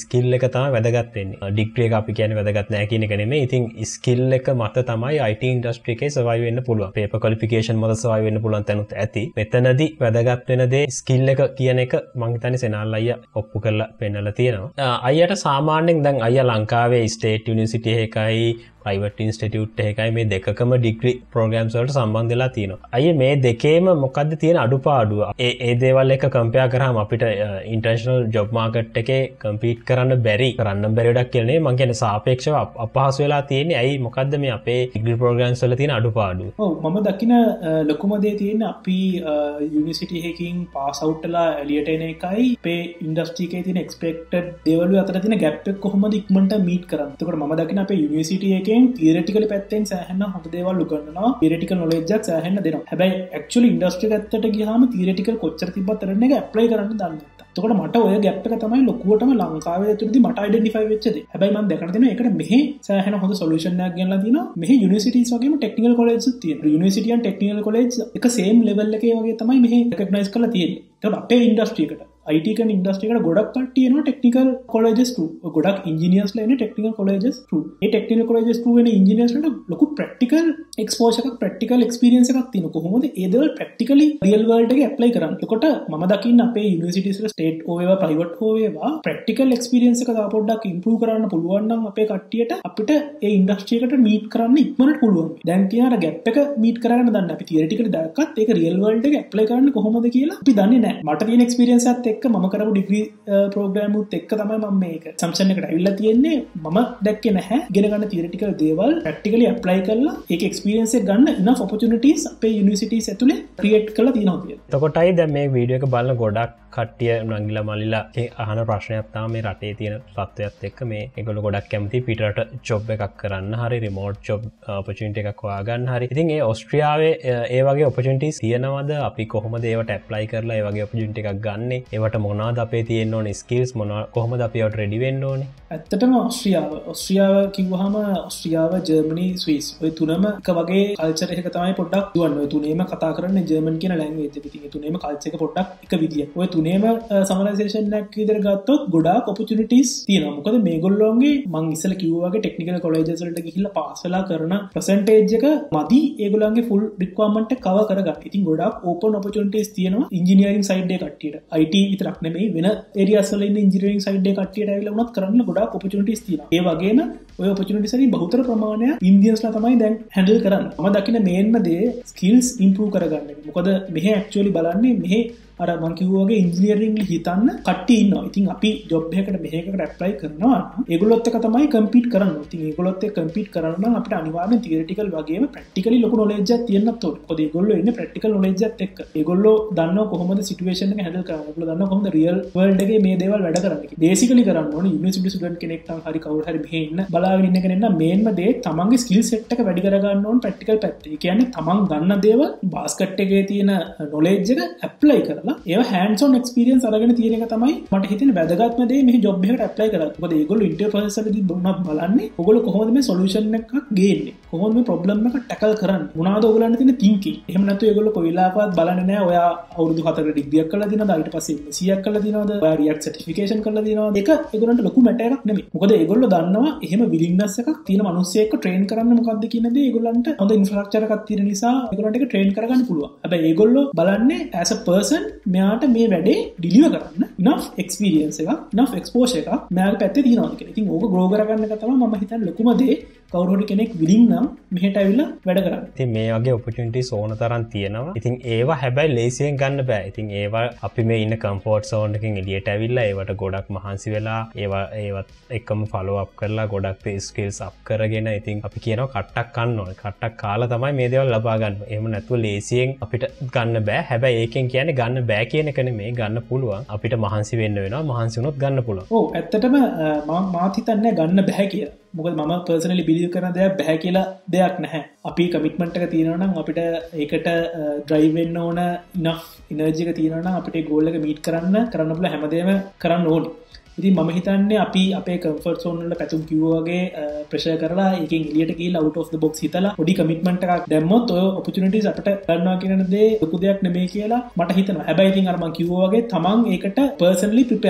තමයි වැදගත් වෙන්නේ. ඩිග්‍රී එක අපි කියන්නේ වැදගත් නැහැ කියන එක නෙමෙයි. ඉතින් ස්කිල් එක මත තමයි I T ඉන්ඩස්ට්‍රි එකේ සර්වයිව් වෙන්න පුළුවන්. පේපර් ක්වොලිෆිකේෂන් මත සර්වයිව් වෙන්න පුළුවන් තැනුත් ඇති. මෙතනදී වැදගත් වෙන දේ ස්කිල් එක කියන එක මං හිතන්නේ සෙනාල් අයියා ඔප්පු කරලා පෙන්නලා තියෙනවා. අයියට සාමාන්‍යයෙන් දැන් අයියා ලංකාවේ ස්ටේට් යුනිවර්සිටි එකයි ප්‍රයිවට් ඉන්ස්ටිටියුට් එකයි මේ දෙකකම ඩිග්‍රී ප්‍රෝග්‍රෑම්ස් වලට සම්බන්ධ වෙලා තියෙනවා. අයියේ මේ දෙකේම මොකද්ද තියෙන අඩුපාඩුව? ඒ ඒ දේවල් එක කම්පෙයාර් කරාම අපිට ඉන්ටර්නැෂනල් ජොබ් මාකට් එකේ කම්පීට් කරන්න බැරි කරන්න බැරි වැඩක් කියලා නේ මං කියන්නේ සාපේක්ෂව අපහසු වෙලා තියෙන්නේ. ඇයි මොකද්ද මේ අපේ ඩිග්‍රී ප්‍රෝග්‍රෑම්ස් වල තියෙන අඩුපාඩුව? ඔව් මම දකින ලොකුම දේ තියෙන්නේ අපි යුනිවර්සිටි එකකින් පාස් අවුට් වෙලා එළියට එන එකයි අපේ ඉන්ඩස්ට්‍රි එකේ තියෙන එක්ස්පෙක්ටඩ් දේවල් අතර තියෙන ગેප් එක කොහොමද ඉක්මනට මීට් කරන්නේ. එතකොට මම දකින අපේ යුනිවර්සිටි එකේ theoretical පැත්තෙන් සෑහෙන හොඳ දේවල් උගන්වනවා theoretical knowledge එකක් සෑහෙන දෙනවා. හැබැයි actually industry පැත්තට ගියාම theoretical කොච්චර තිබ්බත් තරන්න එක apply කරන්න දන්නේ නැත්තා. එතකොට මට ඔය gap එක තමයි ලොකුවටම ලංකාවේ ඇතුළතදී මට identify වෙච්ච දේ. හැබැයි මම දැකලා තියෙනවා ඒකට මෙහි සෑහෙන හොඳ solution එකක් ගෙනලා තියෙනවා. මෙහි universities වගේම technical colleges තියෙනවා. university and technical college එක same level එකේ වගේ තමයි මෙහි recognize කරලා තියෙන්නේ. එතකොට අපේ industry එකට I T කන ඉන්ඩස්ට්‍රි එකට ගොඩක් කට්ටිය එනවා ටෙක්නිකල් කොලෙජස් ටු. ගොඩක් ඉන්ජිනියර්ස්ලා එන්නේ ටෙක්නිකල් කොලෙජස් ටු. ඒ ටෙක්නිකල් කොලෙජස් ටු වෙන ඉන්ජිනියර්ස්ලාට ලොකු ප්‍රැක්ටිකල් එක්ස්පෝෂර් එකක් ප්‍රැක්ටිකල් එක්ස්පීරියන්ස් එකක් තියෙනවා. කොහොමද ඒ දේවල් ප්‍රැක්ටිකලි රියල් වර්ල්ඩ් එකේ ඇප්ලයි කරන්නේ. එතකොට මම දකින්න අපේ යුනිවර්සිටිස් වල ස්ටේට් හෝ වේවා ප්‍රයිවට් හෝ වේවා ප්‍රැක්ටිකල් එක්ස්පීරියන්ස් එක තව පොඩ්ඩක් ඉම්ප්‍රූව් කරන්න පුළුවන් නම් අපේ කට්ටියට අපිට ඒ ඉන්ඩස්ට්‍රි එකට මීට් කරන්න ඉක්මනට පුළුවන්. දැන් කියන අර ગેප් එක මීට් කරගන්න දන්නේ අපි තියරිටිකලි දැක්කත් ඒක රියල් වර්ල්ඩ් එකේ ඇප්ලයි කරන්න කොහොමද කියලා අපි දන්නේ නැහැ. මට තියෙන එක්ස්පීරියන්ස් එකත් එක්ක මම කරපු ඩිග්‍රී ප්‍රෝග්‍රෑම් උත් එක්ක තමයි මම මේක සම්සන් එකට ඇවිල්ලා තියෙන්නේ. මම දැක්කේ නැහැ ඉගෙන ගන්න තියරිටිකල් දේවල් ප්‍රැක්ටිකලි ඇප්ලයි කරලා ඒක එක්ස්පීරියන්ස් එක ගන්න enough opportunities අපේ යුනිවර්සිටිස් ඇතුලේ ක්‍රියේට් කරලා තියෙනවා කියලා. එතකොටයි දැන් මේ වීඩියෝ එක බලන ගොඩක් කට්ටිය නංගිලා මල්ලිලා අහන ප්‍රශ්නයක් තමයි මේ රටේ තියෙන තත්ත්වයත් එක්ක මේ ඒගොල්ලෝ ගොඩක් කැමති පිටරට ජොබ් එකක් කරන්න හරි රිමෝට් ජොබ් ඔපචුනිටි එකක් හොයාගන්න හරි. ඉතින් ඒ ඕස්ට්‍රියාවේ ඒ වගේ ඔපචුනිටිස් තියෙනවද? අපි කොහොමද ඒවට ඇප්ලයි කරලා ඒ වගේ ඔපචුනිටි එකක් ගන්නෙ? ඒවට මොනවද අපේ තියෙන්න ඕනේ ස්කිල්ස් මොනවා කොහොමද අපි ඒවට රෙඩි වෙන්න ඕනේ? ඇත්තටම ඕස්ට්‍රියාව ඕස්ට්‍රියාව කිව්වහම ඕස්ට්‍රියාව ජර්මනි ස්විස් ඔය තුනම එක වගේ කල්චර් එකක තමයි පොඩ්ඩක් දුවන්නේ. ඔය තුනේම කතා කරන්නේ ජර්මන් කියන ලැන්ග්වේජ් එක. ඉතින් ඒ තුනේම කල්චර් එක පොඩ්ඩක් එක විදියක්. ඔය තුනේම සමනයිසේෂන් එකක් විදිහට ගත්තොත් ගොඩාක් ඔපචුනිටිස් තියෙනවා. මොකද මේගොල්ලෝගේ මං ඉස්සෙල්ලා කිව්වා වගේ ටෙක්නිකල් කොලෙජස් වලට ගිහිල්ලා පාස් වෙලා කරන පර්සන්ටේජ් එක මදි ඒගොල්ලන්ගේ ෆුල් රික්වයර්මන්ට් එක කවර් කරගන්න. ඉතින් ගොඩාක් ඕපන් ඔපචුනිටිස් තියෙනවා ඉන්ජිනියරින් සයිඩ් එකේ කට්ටියට. I T විතරක් නෙමෙයි වෙන ඒරියාස් වල ඉන්න ඉන්ජිනියරින් සයිඩ් එකේ කට්ටියට ඇවිල්ලා වුණත් කරන්න ගොඩාක් ඔපචුනිටිස් තියෙනවා. ඒ වගේම ඔය ඔපචුනිටිස් වලින් බහුතර ප්‍රමාණයක් ඉන්දියන්ස්ලා තමයි දැන් හැන්ඩල් කරන්නේ. මම දකින මේන්ම දේ ස්කිල්ස් ඉම්ප්‍රූව් කරගන්න එක. මොකද මෙහෙ ඇක්චුවලි බලන්නේ මෙහෙ අර මං කිව්වා වගේ ඉන්ජිනියරින්ග් හිතන්න කට්ටිය ඉන්නවා. ඉතින් අපි ජොබ් එකකට මෙහෙකට ඇප්ලයි කරනවා නම් ඒගොල්ලොත් එක තමයි කම්පීට් කරන්න ඕනේ. ඉතින් ඒගොල්ලොත් එක්ක කම්පීට් කරන්න නම් අපිට අනිවාර්යෙන් තියරිටිකල් වගේම ප්‍රැක්ටිකලි ලොකු නොලෙජ් එකක් තියෙන්නත් ඕනේ. මොකද ඒගොල්ලෝ ඉන්නේ ප්‍රැක්ටිකල් නොලෙජ් එකත් එක්ක. ඒගොල්ලෝ දන්නවා කොහොමද සිටුේෂන් එක හැන්ඩල් කරන්නේ. ඒගොල්ලෝ දන්නවා කොහොමද රියල් වර්ල්ඩ් එකේ මේ දේවල් වැඩ කරන්නේ කියලා. බේසිකලි කරන්න ඕනේ යුනිවර්සිටි ස්ටුඩන්ට් කෙනෙක් නම් හරි කවුරු හරි මෙහෙ ඉන්න බලාගෙන ඉන්න කෙනෙක් නම් මේන්ම දේ තමන්ගේ ස්කිල් සෙට් එක වැඩි කරගන්න ඕනේ ප්‍රැක්ටිකල් පැත්තේ. ඒ කියන්නේ තමන් ගන්න දේවල් බාස්කට් එකේ තියෙන නොලෙජ් එක ඇප්ලයි කරලා ඒවා hands experience අරගෙන තියෙන එක තමයි මට හිතෙන වැදගත්ම දේ මේ ජොබ් එකට ඇප්ලයි කරලා. මොකද ඒගොල්ලෝ ඉන්ටර්වියු ප්‍රොසෙස් එකේදී දුන්නත් බලන්නේ ඕගොල්ලෝ කොහොමද මේ සොලියුෂන් එකක් ගේන්නේ, කොහොමද මේ ප්‍රොබ්ලම් එක ටැකල් කරන්නේ, මොනවාද ඕගොල්ලන්ට තියෙන තින්කින්. එහෙම නැත්නම් ඒගොල්ලෝ කොයි වෙලාවකවත් බලන්නේ නැහැ ඔයා අවුරුදු හතරකට ඩිග්‍රියක් කරලා දිනවද, ඊට පස්සේ එම් එස් සී එකක් කරලා දිනවද, ඔයා රියැක්ට් සර්ටිෆිකේෂන් කරලා දිනවද. ඒක ඒගොල්ලන්ට ලොකු මැටර් එකක් නෙමෙයි. මොකද ඒගොල්ලෝ දන්නවා එහෙම විලින්ග්නස් එකක් තියෙන මිනිස්සෙක්ව ට්‍රේන් කරන්න මොකද්ද කියන දේ ඒගොල්ලන්ට හොඳ ඉන්ෆ්‍රාස්ට්‍රක්චර් එකක් තියෙන නිසා ඒගොල්ලන්ට ඒක ට්‍රේන් කරගන්න පුළුවන්. හැබැයි ඒගොල්ලෝ බලන්නේ as a person මෙයාට මේ වැඩේ ඩිලිවර් කරන්න enough experience එකක් enough exposure එකක් මෙයාගේ පැත්තේ තියෙනවාද කියලා. ඉතින් ඕක grow කරගන්න එක තමයි මම හිතන්නේ ලොකුම දේ. කවුරු හරි කෙනෙක් willing නම් මෙහෙට ඇවිල්ලා වැඩ කරන්න. ඉතින් මේ වගේ opportunities ඕන තරම් තියෙනවා. ඉතින් ඒවා හැබැයි ලේසියෙන් ගන්න බෑ. ඉතින් ඒවා අපි මේ ඉන්න comfort zone එකකින් එළියට ඇවිල්ලා ඒවට ගොඩක් මහන්සි වෙලා ඒවා ඒවත් එක්කම follow up කරලා ගොඩක් skills up කරගෙන ඉතින් අපි කියනවා කට්ටක් කන්න ඕනේ. කට්ටක් කාලා තමයි මේ දේවල් ලබා ගන්න. එහෙම නැතුව ලේසියෙන් අපිට ගන්න බෑ. හැබැයි ඒකෙන් කියන්නේ ගන්න බෑ කියන එක නෙමෙයි, ගන්න පුළුවන්. අපිට මහන්සි වෙන්න වෙනවා. මහන්සි වුණොත් ගන්න පුළුවන්. ඔව් ඇත්තටම මම මාත් හිතන්නේ ගන්න බෑ කියලා. මොකද මම පර්සනලි බිලීව් කරන දෙයක් බෑ කියලා දෙයක් නැහැ. අපි කමිට්මන්ට් එක තියෙනවා නම් අපිට ඒකට ඩ්‍රයිව් වෙන්න ඕන ඉනෆ් එනර්ජි එක තියෙනවා නම් අපිට ඒ ගෝල් එක මීට් කරන්න කරන්න පුළුවන් හැමදේම කරන්න ඕනේ. ඉතින් මම හිතන්නේ අපි අපේ කම්ෆර්ට් සෝන් වල පැතුම් කිව්වා වගේ ප්‍රෙෂර් කරලා එකෙන් එළියට ගිහලා අවුට් ඔෆ් ද බොක්ස් හිතලා පොඩි කමිට්මන්ට් එකක් දැම්මොත් ඔය ඔපචුනිටිස් අපිට ගන්නවා කියන දේ ලොකු දෙයක් නෙමෙයි කියලා මට හිතෙනවා. හැබැයි ඉතින් අර මම කිව්වා වගේ තමන් ඒකට පර්සනලි ප්‍රිපෙයාර් වෙන්න ඕනේ.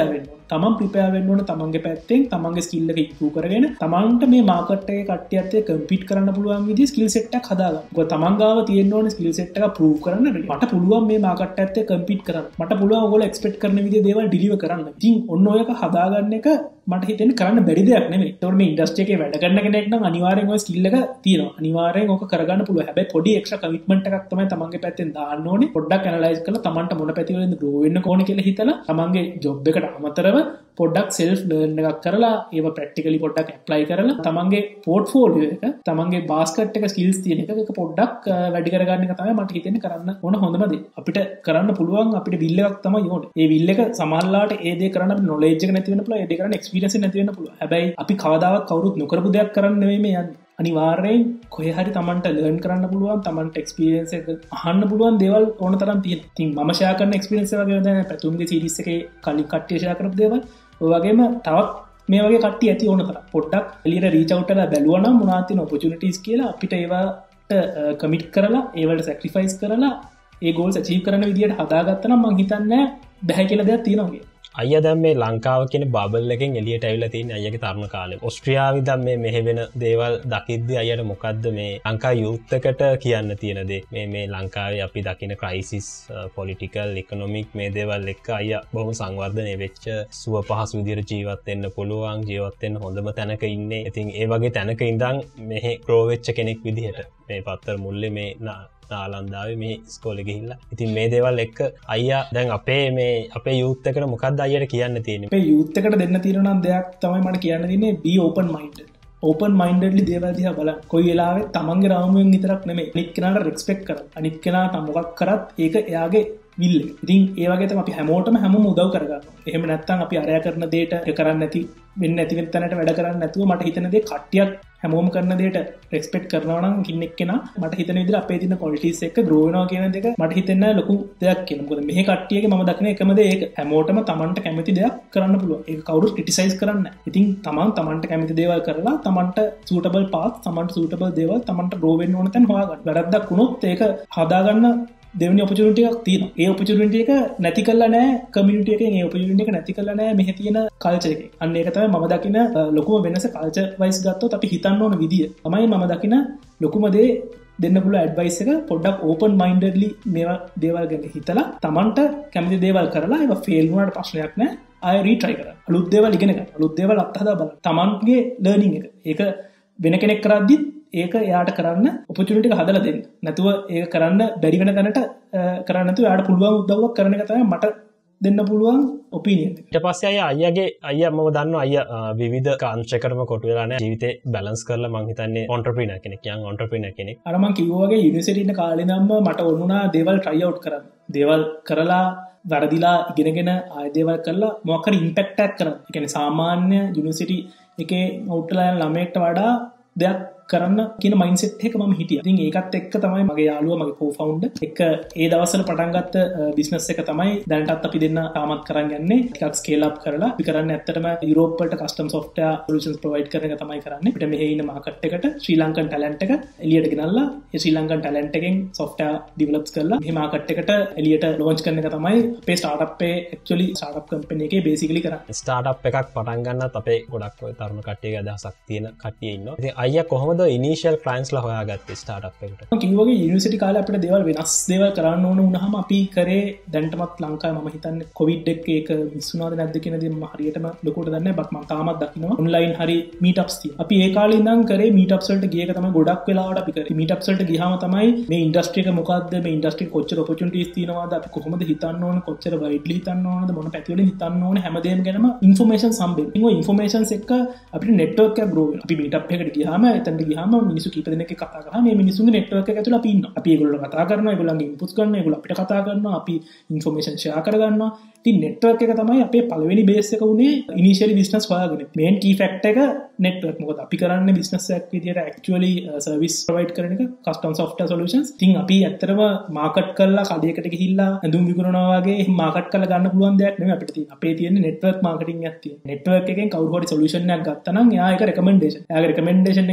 තමන් ප්‍රිපෙයාර් වෙන්න ඕනේ තමන්ගේ පැත්තෙන් තමන්ගේ ස්කිල් එක ඉම්ප්‍රූව් කරගෙන තමන්ට මේ මාකට් එකේ කට්ටියත් එක්ක කම්පීට් කරන්න පුළුවන් විදිහේ ස්කිල් සෙට් එකක් හදාගන්න. මොකද තමන් ගාව තියෙන්න ඕනේ ස්කිල් සෙට් එක ප්‍රූව් කරන්න රෙඩි. මට පුළුවන් මේ මාකට් එකත් එක්ක කම්පීට් කරන්න. මට පුළුවන් ඔයගොල්ලෝ එක්ස්පෙක්ට් කරන විදිහේ දේවල් ඩිලිවර් කරන්න. ඉතින් ඔන්න ඔයක හදාගන්න එක මට හිතෙන්නේ කරන්න බැරි දෙයක් නෙමෙයි. ඒතකොට මේ ඉන්ඩස්ට්‍රි එකේ වැඩ කරන කෙනෙක් නම් අනිවාර්යෙන් ඔය ස්කිල් එක තියෙනවා. අනිවාර්යෙන් ඕක කරගන්න පුළුවන්. හැබැයි පොඩි එක්ස්ට්‍රා කමිට්මන්ට් එකක් තමයි තමන්ගේ පැත්තෙන් දාන්න ඕනේ. පොඩ්ඩක් ඇනලයිස් කරලා තමන්ට මොන පැතිවලින්ද ග්‍රෝ වෙන්න ඕනේ කියලා හිතලා තමන්ගේ ජොබ් එකට අමතරව පොඩ්ඩක් සෙල්ෆ් ලර්න් එකක් කරලා ඒව ප්‍රැක්ටිකලි පොඩ්ඩක් ඇප්ලයි කරලා තමන්ගේ පෝර්ට්ෆෝලියෝ එක තමන්ගේ බාස්කට් එක ස්කිල්ස් තියෙන එක එක පොඩ්ඩක් වැඩි කරගන්න එක තමයි මට හිතෙන්නේ කරන්න ඕන හොඳම දේ. අපිට කරන්න පුළුවන් අපිට බිල් එකක් තමයි ඕනේ. ඒ බිල් එක සමහරලාට ඒ දේ කරන්න අපිට නොලෙජ් එක නැති වෙන්න පුළුවන්. ඒ දේ කරන්න එක්ස්පීරියන්ස් එක නැති වෙන්න පුළුවන්. හැබැයි අපි කවදාවත් කවුරුත් නොකරපු දෙයක් කරන්න නෙවෙයි මේ යන්නේ. අනිවාර්යෙන් කොහේ හරි තමන්ට ලර්න් කරන්න පුළුවන් තමන්ට එක්ස්පීරියන්ස් එක අහන්න පුළුවන් දේවල් ඕන තරම් තියෙනවා. ඉතින් මම ෂෙයා කරන එක්ස්පීරියන්ස් එක වගේ දැන් පැතුම්ගේ සීරීස් එකේ කලින් කට්ටිය ෂෙයා කරපු දේවල් ඔය වගේම තවත් මේ වගේ කට්ටිය ඇති ඕන තරම් පොඩ්ඩක් එළියට රීච් අවුට් කරලා බැලුවා නම් මොනවද තියෙන ඔපචුනිටිස් කියලා අපිට ඒවට කමිට් කරලා ඒවලට සැක්‍රිෆයිස් කරලා ඒ ගෝල්ස් අචීව් කරන විදියට හදාගත්තා නම් මං හිතන්නේ බැහැ කියලා දෙයක් තියෙනවා කියලා. අයියා දැන් මේ ලංකාව කියන බබල් එකෙන් එළියට ඇවිල්ලා තියෙන අයියාගේ තරුණ කාලේ ඕස්ට්‍රියාවේ දැන් මේ මෙහෙ වෙන දේවල් දකිද්දි අයියට මොකද්ද මේ ලංකා යූත් එකට කියන්න තියෙන දේ මේ මේ ලංකාවේ අපි දකින ක්‍රයිසිස් පොලිටිකල් ඉකොනොමික් මේ දේවල් එක්ක අයියා බොහොම සංවර්ධනය වෙච්ච සුව පහසු විදියට ජීවත් වෙන්න පුළුවන් ජීවත් වෙන්න හොඳම තැනක ඉන්නේ. ඉතින් ඒ වගේ තැනක ඉඳන් මෙහෙ ග්‍රෝ වෙච්ච කෙනෙක් විදිහට මේ පත්තර මුල්ලේ මේ නාලන්දාවේ මේ ස්කෝලේ ගිහිල්ලා ඉතින් මේ දේවල් එක්ක අයියා දැන් අපේ මේ අපේ යූත් එකට මොකක්ද අයියට කියන්න තියෙන්නේ? අපේ යූත් එකට දෙන්න තියෙන නම් දෙයක් තමයි මට කියන්න තියෙන්නේ be open minded. open mindedly දේවල් දිහා බලන්න. කොයි වෙලාවෙත් තමන්ගේ රාමුවෙන් විතරක් නෙමෙයි අනිත් කෙනාට රෙස්පෙක්ට් කරන්න. අනිත් කෙනා තම මොකක් කරත් ඒක එයාගේ විල් එක. ඉතින් ඒ වගේ තමයි අපි හැමෝටම හැමෝම උදව් කරගන්නවා. එහෙම නැත්නම් අපි අරයා කරන දෙයට කරන්නේ නැති වෙන්නේ නැති වෙන තැනට වැඩ කරන්නේ නැතුව මට හිතෙන දේ කට්ටියක් හැමෝම කරන දෙයට රෙස්පෙක්ට් කරනවා නම් කින්නෙක් කෙනා මට හිතෙන විදිහට අපේ තියෙන ක්වොලිටිස් එක්ක ග්‍රෝ වෙනවා කියන දෙක මට හිතෙන්නේ ලොකු දෙයක් කියලා. මොකද මෙහි කට්ටියගේ මම දකින එකම දේ ඒක. හැමෝටම Tamanට කැමති දෙයක් කරන්න පුළුවන්. ඒක කවුරුත් ක්‍රිටිසයිස් කරන්නේ නැහැ. ඉතින් Taman Tamanට කැමති දේවල් කරලා Tamanට සූටබල් පාත් Tamanට සූටබල් දේවල් Tamanට ග්‍රෝ වෙන්න ඕන තැන හොයාගන්න. වැරද්දක් වුණොත් ඒක හදාගන්න දෙවනි ඔපචුනිටි එකක් තියෙනවා. ඒ ඔපචුනිටි එක නැති කරලා නැහැ කමියුනිටි එකෙන්. ඒ ඔපචුනිටි එක නැති කරලා නැහැ මෙහි තියෙන කල්චර් එකෙන්. අන්න ඒක තමයි මම දකින ලොකුම වෙනස. කල්චර් වයිස් ගත්තොත් අපි හිතන්න ඕන විදිය තමයි මම දකින ලොකුම දේ දෙන්න පුළුවන් ඇඩ්වයිස් එක. පොඩ්ඩක් ඕපන් මයින්ඩඩ්ලි මේවා දේවල් ගැන හිතලා Tamanට කැමති දේවල් කරලා ඒවා ෆේල් වුණාට ප්‍රශ්නයක් නැහැ. ආයෙ රීට්‍රයි කරන්න. අලුත් දේවල් ඉගෙන ගන්න. අලුත් දේවල් අත්හදා බලන්න. Tamanගේ ලර්නින් එක. ඒක වෙන කෙනෙක් කරද්දිත් ඒක එයාට කරන්න ඔපචුනිටි එක හදලා දෙන්න. නැතුව ඒක කරන්න බැරි වෙන තැනට කරන්න නැතුව එයාට පුළුවන් උදව්වක් කරන එක තමයි මට දෙන්න පුළුවන් ඔපිනියන් එක. ඊට පස්සේ අයියා අයියාගේ අයියා මම දන්නවා අයියා විවිධ කාංශකරම කොටු වෙලා නැහැ. ජීවිතේ බැලන්ස් කරලා මං හිතන්නේ ඔන්ටර්ප්‍රීනර් කෙනෙක්, යන් ඔන්ටර්ප්‍රීනර් කෙනෙක්. අර මං කිව්වා වගේ යුනිවර්සිටි ඉන්න කාලේ නම් මට ඕනුණා දේවල් try out කරන්න. දේවල් කරලා වැරදිලා ඉගෙනගෙන ආයෙ දේවල් කරලා මොකක් හරි ඉම්පැක්ට් එකක් කරන්න. ඒ කියන්නේ සාමාන්‍ය යුනිවර්සිටි එකේ අවුට්ලා යන ළමයෙක්ට වඩා දෙයක් කරන්න කියන මයින්ඩ්සෙට් එක මම හිටියා. ඉතින් ඒකත් එක්ක තමයි මගේ යාළුවා මගේ කෝ-ෆවුන්ඩර් එක්ක ඒ දවස්වල පටන් ගත්ත බිස්නස් එක තමයි දැනටත් අපි දෙන්න තාමත් කරන් යන්නේ. ටිකක් ස්කේල් අප් කරලා අපි කරන්නේ ඇත්තටම යුරෝප් වලට කස්ටම් සොෆ්ට්වෙයාර් සොලියුෂන්ස් ප්‍රොවයිඩ් කරන එක තමයි කරන්නේ. අපිට මෙහි ඉන්න මාකට් එකට ශ්‍රී ලංකන් ටැලන්ට් එක එළියට ගෙනල්ලා ඒ ශ්‍රී ලංකන් ටැලන්ට් එකෙන් සොෆ්ට්වෙයාර් ඩෙවලොප්ස් කරලා මෙහි මාකට් එකට එළියට ලොන්ච් කරන එක තමයි අපේ ස්ටාර්ට්අප් එකේ ඇක්චුවලි ස්ටාර්ට්අප් කම්පැනි එකේ බේසිකලි කරන්නේ. ස්ටාර්ට්අප් එකක් පටන් ගන්නත් අපේ ගොඩක් ඔය තරුණ කට්ටියගේ අදහසක් තියෙන කට්ටිය ඉන්නවා. ඉතින් අයියා කොහොමද ඉනිෂියල් ලා හොයාගත්තේ ස්ටාර්ට්අප් එකට? කිව්වගේ යුනිවර්සිටි කාලේ අපිට දේවල් වෙනස් දේවල් කරන්න ඕන වුණාම අපි කරේ දැන්ටමත් ලංකාවේ මම හිතන්නේ කොවිඩ් එකේ ඒක මිස් වුණාද නැද්ද කියන දේ මම හරියටම ලොකුට දන්නේ නැහැ. බට් මම තාමත් දකිනවා ඔන්ලයින් හරි මීට්අප්ස් තියෙනවා. අපි ඒ කාලේ ඉඳන් කරේ මීට්අප්ස් වලට ගිය එක තමයි ගොඩක් වෙලාවට අපි කරේ. මීට්අප්ස් වලට ගියාම තමයි මේ ඉන්ඩස්ට්‍රි එක මොකද්ද, මේ ඉන්ඩස්ට්‍රි කොච්චර ඔපචුනිටිස් තියෙනවද, අපි කොහොමද හිතන්න ඕන, කොච්චර වයිඩ්ලි හිතන්න ඕනද, මොන පැතිවලින් හිතන්න ඕන, හැමදේම ගැනම ඉන්ෆෝමේෂන්ස් හම්බෙන්නේ. ඉතින් ඔය ඉන්ෆෝමේෂන්ස් එක්ක අපිට නෙට්වර්ක් එකක් ග්‍රෝ වෙනවා. අපි මීට්අප් එකකට ගියාම එතනට ගියාම මිනිස්සු කීප දෙනෙක් එක්ක කතා කරා. මේ මිනිස්සුන්ගේ නෙට්වර්ක් එක ඇතුළේ අපි ඉන්නවා. අපි ඒගොල්ලෝ කතා කරනවා, ඒගොල්ලන්ගේ ඉන්පුට්ස් ගන්නවා, ඒගොල්ලෝ අපිට කතා කරනවා, අපි ඉන්ෆෝමේෂන් ෂෙයා කරගන්නවා. ඉතින් නෙට්වර්ක් එක තමයි අපේ පළවෙනි බේස් එක උනේ ඉනිෂියලි බිස්නස් හොයාගෙන. මේන් කී ෆැක්ටර් එක නෙට්වර්ක්. මොකද අපි කරන්නේ බිස්නස් එකක් විදියට ඇක්චුවලි සර්විස් ප්‍රොවයිඩ් කරන එක කස්ටම් සොෆ්ට්වෙයාර් සොලියුෂන්ස්. ඉතින් අපි ඇත්තටම මාකට් කරලා කඩේකට ගිහිල්ලා ඇඳුම් විකුණනවා වගේ එහෙම මාකට් කරලා ගන්න පුළුවන් දෙයක් නෙමෙයි අපිට තියෙන්නේ. අපේ තියෙන්නේ නෙට්වර්ක් මාකටිං එකක් තියෙනවා. නෙට්වර්ක් එකෙන් කවුරු හරි සොලියුෂන් එකක් ගත්තා නම් එයා ඒක රෙකමෙන්ඩේෂන්. එයාගේ රෙකමෙන්ඩේෂන් එකෙන් තමයි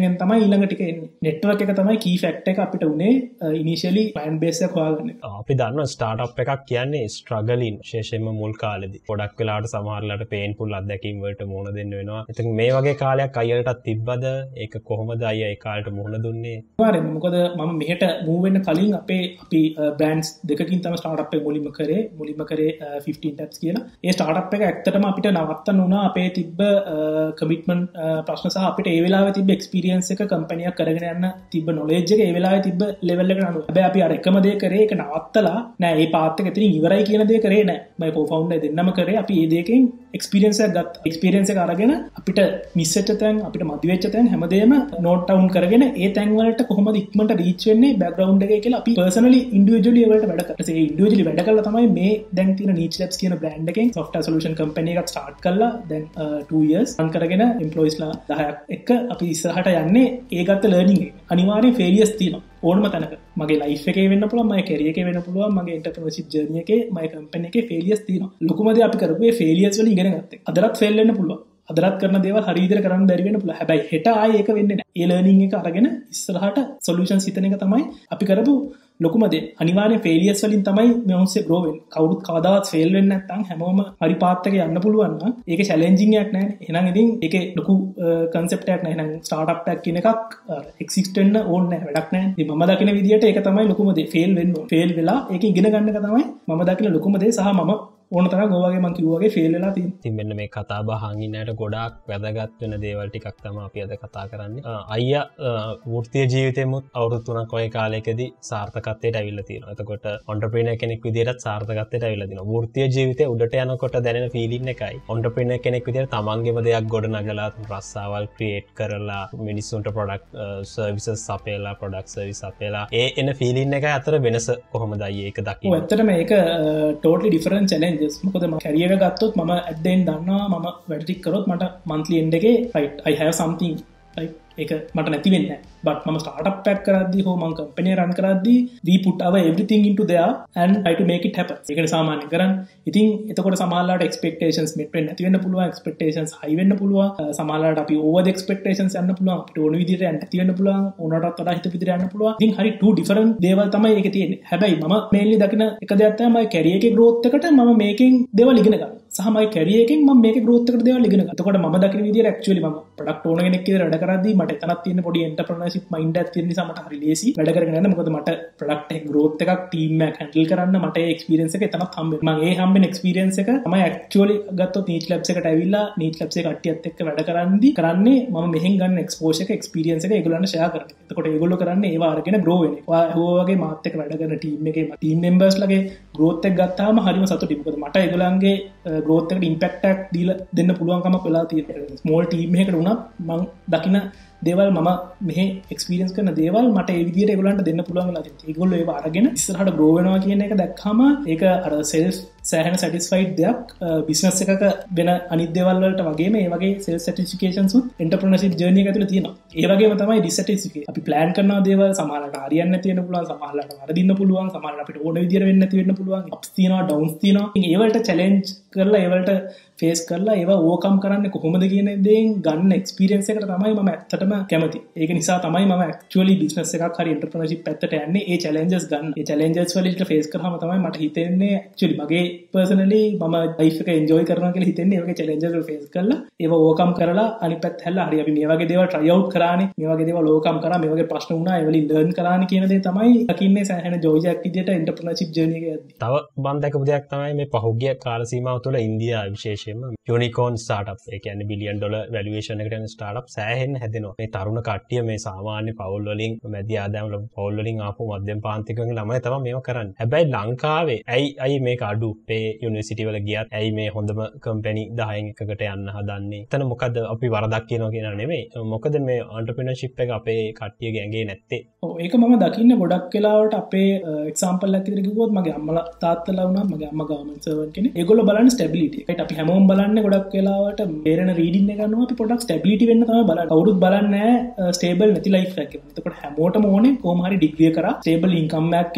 ඊළඟ ටික එන්නේ. නෙට්වර්ක් එක තමයි key factor එක අපිට උනේ ඉනිෂියලි ක්ලයන්ට් බේස් එක හොයාගන්න. අපි දන්නවා ස්ටාර්ට්අප් එකක් කියන්නේ ස්ට්‍රගලින් විශේෂයෙන්ම මුල් කාලෙදී. ගොඩක් වෙලාවට සමහරලාට පේන්ෆුල් අත්දැකීම් වලට මුහුණ දෙන්න වෙනවා. ඉතින් මේ වගේ කාලයක් අයියලටත් තිබ්බද? ඒක කොහොමද අයියා ඒ කාලේට මුහුණ දුන්නේ? අනිවාර්යෙන්ම මොකද මම මෙහෙට මූව් වෙන්න කලින් අපේ අපි බ්‍රෑන්ඩ්ස් දෙකකින් තමයි ස්ටාර්ට්අප් එක මුලින්ම කරේ. මුලින්ම කරේ ෆිෆ්ටීන් ටැප්ස් කියලා. ඒ ස්ටාර්ට්අප් එක ඇත්තටම අපිට නවත්තන්න වුණා අපේ තිබ්බ කමිට්මන්ට් ප්‍රශ්න සහ අපිට ඒ වෙලාවේ තිබ්බ එක්ස්පීරියන්ස් එක කම්පැනියක් කරගෙන යන්න තිබ්බ නොලෙජ් එක ඒ වෙලාවේ තිබ්බ ලෙවල් එකට අනුව. හැබැයි අපි අර එකම දේ කරේ ඒක නවත්තලා නෑ මේ පාත් එක එතනින් ඉවරයි කියන දේ කරේ නෑ. මම කෝ-ෆවුන්ඩර් දෙන්නම කරේ අපි මේ දෙකෙන් එක්ස්පීරියන්ස් එකක් ගත්තා. එක්ස්පීරියන්ස් එක අරගෙන අපිට මිස් වෙච්ච තැන් අපිට මදි වෙච්ච තැන් හැමදේම නෝට් ඩවුන් කරගෙන ඒ තැන් වලට කොහොමද ඉක්මනට රීච් වෙන්නේ බෑග්ග්‍රවුන්ඩ් එකේ කියලා අපි පර්සනලි ඉන්ඩිවිජුවලි ඒ වලට වැඩ කරා. ඒ ඉන්ඩිවිජුවලි වැඩ කළා තමයි මේ දැන් තියෙන නීච් ලැබ්ස් කියන බ්‍රෑන්ඩ් එකෙන් software solution company එකක් start කළා. දැන් two years run කරගෙන employeesලා දහයක් එක්ක අපි ඉස්සරහට යන්නේ. ඒ ගත්ත learning එක. අනිවාර්යෙන් failures තියෙනවා. ඕනම තැනක මගේ ලයිෆ් එකේ වෙන්න පුළුවන්, මගේ කැරියර් එකේ වෙන්න පුළුවන්, මගේ එන්ටර්ප්‍රෙනර්ෂිප් ජර්නි එකේ, මගේ කම්පැනි එකේ failures තියෙනවා. ලොකුම දේ අපි කරපු මේ failures වලින් ඉගෙන ගත්තා. අදටත් fail වෙන්න පුළුවන්. අදටත් කරන දේවල් හරි විදිහට කරන්න බැරි වෙන්න පුළුවන්. හැබැයි හෙට ආයේ ඒක වෙන්නේ නැහැ. ඒ ලර්නින් එක අරගෙන ඉස්සරහට solutions හිතන එක තමයි අපි කරපු ලොකුම දේ. අනිවාර්යෙන් failures වලින් තමයි මේ ඔන්සේ grow වෙන්නේ. කවුරුත් කවදාවත් fail වෙන්නේ නැත්නම් හැමෝම හරි path එකේ යන්න පුළුවන් නම් ඒක challenging එකක් නෑනේ. එහෙනම් ඉතින් ඒකේ ලොකු concept එකක් නෑ. එහෙනම් startup එකක් කියන එකක් exist වෙන්න ඕනේ නැහැ. වැඩක් නෑ. ඉතින් මම දකින විදිහට ඒක තමයි ලොකුම දේ. fail වෙන්න ඕනේ. fail වෙලා ඒක ඉගෙන ගන්න එක තමයි මම දකින ලොකුම දේ සහ මම ඕන තරම් ගෝවාගේ මං කිව්වා වගේ ෆේල් වෙලා තියෙනවා. ඉතින් මෙන්න මේ කතා බහ අහගෙන ගොඩාක් වැදගත් වෙන දේවල් ටිකක් තමයි අපි අද කතා කරන්නේ. අයියා වෘත්තීය ජීවිතෙමුත් අවුරුදු තුනක් වගේ කාලයකදී සාර්ථකත්වයට ඇවිල්ලා තියෙනවා. එතකොට ඔන්ටර්ප්‍රීනර් කෙනෙක් විදිහට සාර්ථකත්වයට ඇවිල්ලා තියෙනවා. වෘත්තීය ජීවිතේ උඩට යනකොට දැනෙන ෆීලිං එකයි ඔන්ටර්ප්‍රීනර් කෙනෙක් විදිහට තමන්ගේම දෙයක් ගොඩනගලා රස්සාවල් ක්‍රියේට් කරලා මිනිස්සුන්ට ප්‍රොඩක්ට් සර්විසස් අපේලා ප්‍රොඩක්ට් සර්විස් අපේලා ඒ එන ෆීලිං එක අතර වෙනස කොහොමද අයියා ඒක දකින්නේ? ඔව් ඇත්තටම ඒක ටෝටලි ඩිෆරන්ට් චැලෙන්ජ් මොකද මම කැරියර් එක ගත්තොත් මම ඇද්දෙන් දන්නවා මම වැඩ ටික කරොත් මට monthly end එකේ right I have something right ඒක මට නැති වෙන්නේ නැහැ. but මම startup එකක් කරද්දී හෝ මම company එක run කරද්දී we put our everything into there and try to make it happen. ඒකනේ සාමාන්‍යයෙන් කරන්නේ. ඉතින් එතකොට සමහරවිට expectations meet වෙන්න නැති වෙන්න පුළුවන්, expectations high වෙන්න පුළුවන්. සමහරවිට අපි over the expectations යන්න පුළුවන්. අපිට ඕන විදිහට යන්න නැති වෙන්න පුළුවන්. ඕනටත් වඩා හිත විදිහට යන්න පුළුවන්. ඉතින් හරි two different දේවල් තමයි ඒකේ තියෙන්නේ. හැබැයි මම mainly දකින එක දෙයක් තමයි මගේ career එකේ growth එකට මම මේකෙන් දේවල් ඉගෙන ගන්නවා. සහ මගේ career එකෙන් මම මේකේ growth එකට දේවල් ඉගෙන ගන්නවා. එතකොට මම දකින විදිහට actually මම product owner කෙනෙක් විදිහට වැඩ කරද්දී මට එතනක් තියෙන පොඩි entrepreneurship mind එකක් තියෙන නිසා මට හරි ලේසි වැඩ කරගෙන යන්න. මොකද මට product එක growth එකක් team එකක් handle කරන්න මට ඒ experience එක එතනක් හම්බෙනවා. මම ඒ හම්බෙන experience එක තමයි actually ගත්තොත් niche labs එකට ඇවිල්ලා niche labs එකේ කට්ටියත් එක්ක වැඩ කරද්දී කරන්නේ මම මෙහෙන් ගන්න exposure එක experience එක ඒගොල්ලන්ට share කරනවා. එතකොට ඒගොල්ලෝ කරන්නේ ඒව අරගෙන grow වෙන එක. ඔය වගේ මාත් එක්ක වැඩ කරන team එකේ team members ලගේ growth එක ගත්තාම හරිම සතුටුයි. මොකද මට ඒගොල්ලන්ගේ growth එකට impact එකක් දීලා දෙන්න පුළුවන්කමක් වෙලා තියෙනවා. small team එකකට වුණත් මම දකින දේවල් මම මෙහි එක්ස්පීරියන්ස් කරන දේවල් මට ඒ විදිහට ඒගොල්ලන්ට දෙන්න පුළුවන් වෙලා තියෙනවා. ඒගොල්ලෝ ඒව අරගෙන ඉස්සරහට grow වෙනවා කියන එක දැක්කම ඒක අර self සෑහෙන satisfied දෙයක්. business එකක වෙන අනිත් දේවල් වලට වගේම ඒ වගේ self satisfactions උත් entrepreneurship journey එක ඇතුළේ තියෙනවා. ඒ වගේම තමයි dissatisfaction. අපි plan කරන දේවල් සමහරවිට හරියන්නේ නැති වෙන්න පුළුවන්, සමහරවිට වරදින්න පුළුවන්, සමහරවිට අපිට ඕන විදිහට වෙන්නේ නැති වෙන්න පුළුවන්. ups තියෙනවා, downs තියෙනවා. ඉතින් ඒ වලට challenge කරලා ඒ වලට face කරලා ඒවා overcome කරන්න කොහොමද කියන දේෙන් ගන්න experience එකට තමයි මම ඇත්තටම කැමති. ඒක නිසා තමයි මම actually business එකක් හරි entrepreneurship පැත්තට යන්නේ. ඒ challenges ගන්න. ඒ challenges වලට face කරාම තමයි මට හිතෙන්නේ actually මගේ personally මම life එක enjoy කරනවා කියලා හිතෙන්නේ. ඒ වගේ challenges වල face කරලා ඒවා overcome කරලා අනිත් පැත්ත හැල්ලා හරි අපි මේ වගේ දේවල් try out කරානේ. මේ වගේ දේවල් overcome කරා, මේ වගේ ප්‍රශ්න වුණා, ඒ වලින් learn කරානේ කියන දේ තමයි දකින්නේ සෑහෙන joy එකක් විදියට entrepreneurship journey එක යද්දී. තව මම දැකපු දෙයක් තමයි මේ පහුගිය කාල සීමාව තුළ ඉන්දියාව විශේෂයෙන්ම යුනිකෝන් ස්ටාර්ට්අප් ඒ කියන්නේ බිලියන් ඩොලර් වැලියේෂන් එකට යන ස්ටාර්ට්අප් සෑහෙන්න හැදෙනවා. මේ තරුණ කට්ටිය මේ සාමාන්‍ය පවුල් වලින් මැදි ආදායම් වල පවුල් වලින් ආපු මධ්‍යම පාන්තිකගේ ළමයි තමයි මේව කරන්නේ. හැබැයි ලංකාවේ ඇයි ඇයි මේක අඩු? මේ යුනිවර්සිටි වල ගියත් ඇයි මේ හොඳම කම්පැනි දහයෙන් එකකට යන්න හදන්නේ? එතන මොකද අපි වරදක් කියනවා කියනවා නෙමෙයි. මොකද මේ entrepreneurship එක අපේ කට්ටියගේ ඇඟේ නැත්තේ? ඔව් ඒක මම දකින්නේ ගොඩක් වෙලාවට අපේ එක්සැම්පල් එකක් විදිහට කිව්වොත් මගේ අම්මලා තාත්තලා වුණා මගේ අම්මා ගවර්න්මන්ට් සර්වන්ට් කෙනෙක්. ඒගොල්ලෝ බලන්නේ ස්ටැබිලිටි. ඒකට අපි හැමෝම බලන්නේ ගොඩක් වෙලාවට බේරෙන රීඩින් එක ගන්නවා අපි පොඩක් ස්ටැබිලිටි වෙන්න තමයි බලන්නේ. කවුරුත් බලන්නේ නැහැ ස්ටේබල් නැති ලයිෆ් එකක්. එතකොට හැමෝටම ඕනේ කොහොම හරි ඩිග්‍රී කරා ස්ටේබල් ඉන්කම් එකක් එන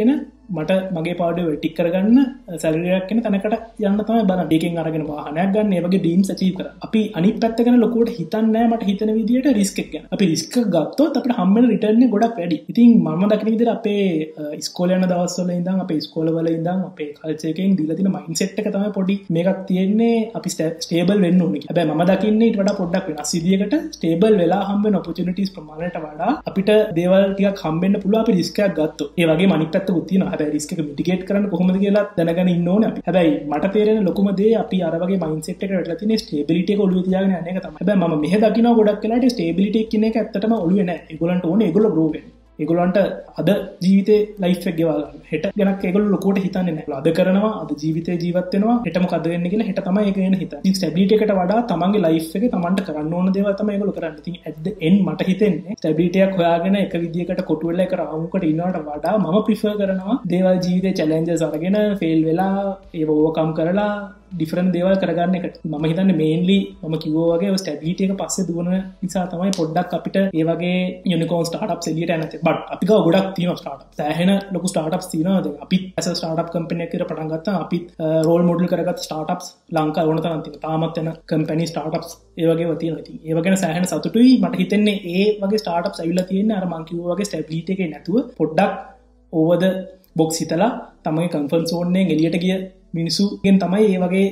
මට මගේ පාඩුව ටික් කරගන්න සැලරියක් කියන තැනකට යන්න තමයි බලන්නේ. ඒකෙන් අරගෙන වාහනයක් ගන්න, ඒ වගේ ඩ්‍රීම්ස් අචීව් කරා. අපි අනිත් පැත්ත ගැන ලොකුවට හිතන්නේ නැහැ. මට හිතන විදියට රිස්ක් එක ගැන. අපි රිස්ක් ගත්තොත් අපිට හම්බෙන රිටර්න් එක ගොඩක් වැඩි. ඉතින් මම දකින විදිහට අපේ ඉස්කෝලේ යන දවස්වල ඉඳන් අපේ ඉස්කෝලවල ඉඳන් අපේ කල්චර් එකෙන් දීලා තියෙන මයින්ඩ්සෙට් එක තමයි පොඩි මේකක් තියෙන්නේ අපි ස්ටේබල් වෙන්න ඕනේ. හැබැයි මම දකින්නේ ඊට වඩා පොඩ්ඩක් වෙනස් විදියකට ස්ටේබල් වෙලා හම්බෙන ඔපචුනිටිස් ප්‍රමාණයට වඩා අපිට දේවල් ටිකක් හම්බෙන්න පුළුවන් අපි රිස්ක් එකක් ගත්තොත්. ඒ වගේම අනිත් පැත්තකුත් තියෙනවා. හැබැයි රිස්ක් එක මිටිගේට් කරන්න කොහොමද කියලා දැනගෙන ඉන්න ඕනේ අපි. හැබැයි මට තේරෙන ලොකුම දේ අපි අර වගේ මයින්ඩ්සෙට් එකකට වැටලා තියෙන ස්ටේබිලිටි එක ඔළුවේ තියාගෙන යන එක තමයි. හැබැයි මම මෙහෙ දකිනවා ගොඩක් වෙලාවට ස්ටේබිලිටි කියන එක ඇත්තටම ඔළුවේ නැහැ. ඒගොල්ලන්ට ඕනේ ඒගොල්ලෝ ග්‍රෝ වෙන්න. ඒගොල්ලන්ට අද ජීවිතේ ලයිෆ් එක ගෙවා ගන්න. හෙට ගැනක් ඒගොල්ලෝ ලොකුවට හිතන්නේ නැහැ. අද කරනවා, අද ජීවිතේ ජීවත් වෙනවා, හෙට මොකද වෙන්නේ කියලා හෙට තමයි ඒක වෙන හිතන්නේ. ඉතින් ස්ටැබිලිටි එකට වඩා තමන්ගේ ලයිෆ් එකේ තමන්ට කරන්න ඕන දේවල් තමයි ඒගොල්ලෝ කරන්නේ. ඉතින් at the end මට හිතෙන්නේ ස්ටැබිලිටි එකක් හොයාගෙන එක විදියකට කොටු වෙලා එක රාමුකට ඉන්නවට වඩා මම ප්‍රිෆර් කරනවා දේවල් ජීවිතේ චැලෙන්ජස් අරගෙන ෆේල් වෙලා ඒව ඕවර්කම් කරලා ඩිෆරන්ට් දේවල් කරගන්න එකට. මම හිතන්නේ මේන්ලි මම කිව්වා වගේ ඔය ස්ටැබිලිටි එක පස්සේ දුවන නිසා තමයි පොඩ්ඩක් අපිට ඒ වගේ යුනිකෝර්න් ස්ටාර්ට්අප්ස් එළියට එන්න තියෙන්නේ. බට් අපි ගාව ගොඩක් තියෙනවා ස්ටාර්ට්අප්ස්. සෑහෙන ලොකු ස්ටාර්ට්අප්ස් තියෙනවා. දැන් අපිත් ඇස් අ ස්ටාර්ට්අප් කම්පැනි එකකට පටන් ගත්තා. අපිත් රෝල් මොඩල් කරගත්ත ස්ටාර්ට්අප්ස් ලංකාවේ ඕන තරම් තියෙනවා. තාමත් යන කම්පැනි ස්ටාර්ට්අප්ස් ඒ වගේම තියෙනවා. ඉතින් ඒව ගැන සෑහෙන සතුටුයි. මට හිතෙන්නේ ඒ වගේ ස්ටාර්ට්අප්ස් ඇවිල්ලා තියෙන්නේ අර මං කිව්වා වගේ ස්ටැබිලිටි එකේ නැතුව පොඩ්ඩක් ඕවර් ද බොක්ස් හිතලා තමන්ගේ කම්ෆර්ට් සෝන් එකෙන් එළියට ගිය මිනිස්සුගෙන් තමයි ඒ වගේ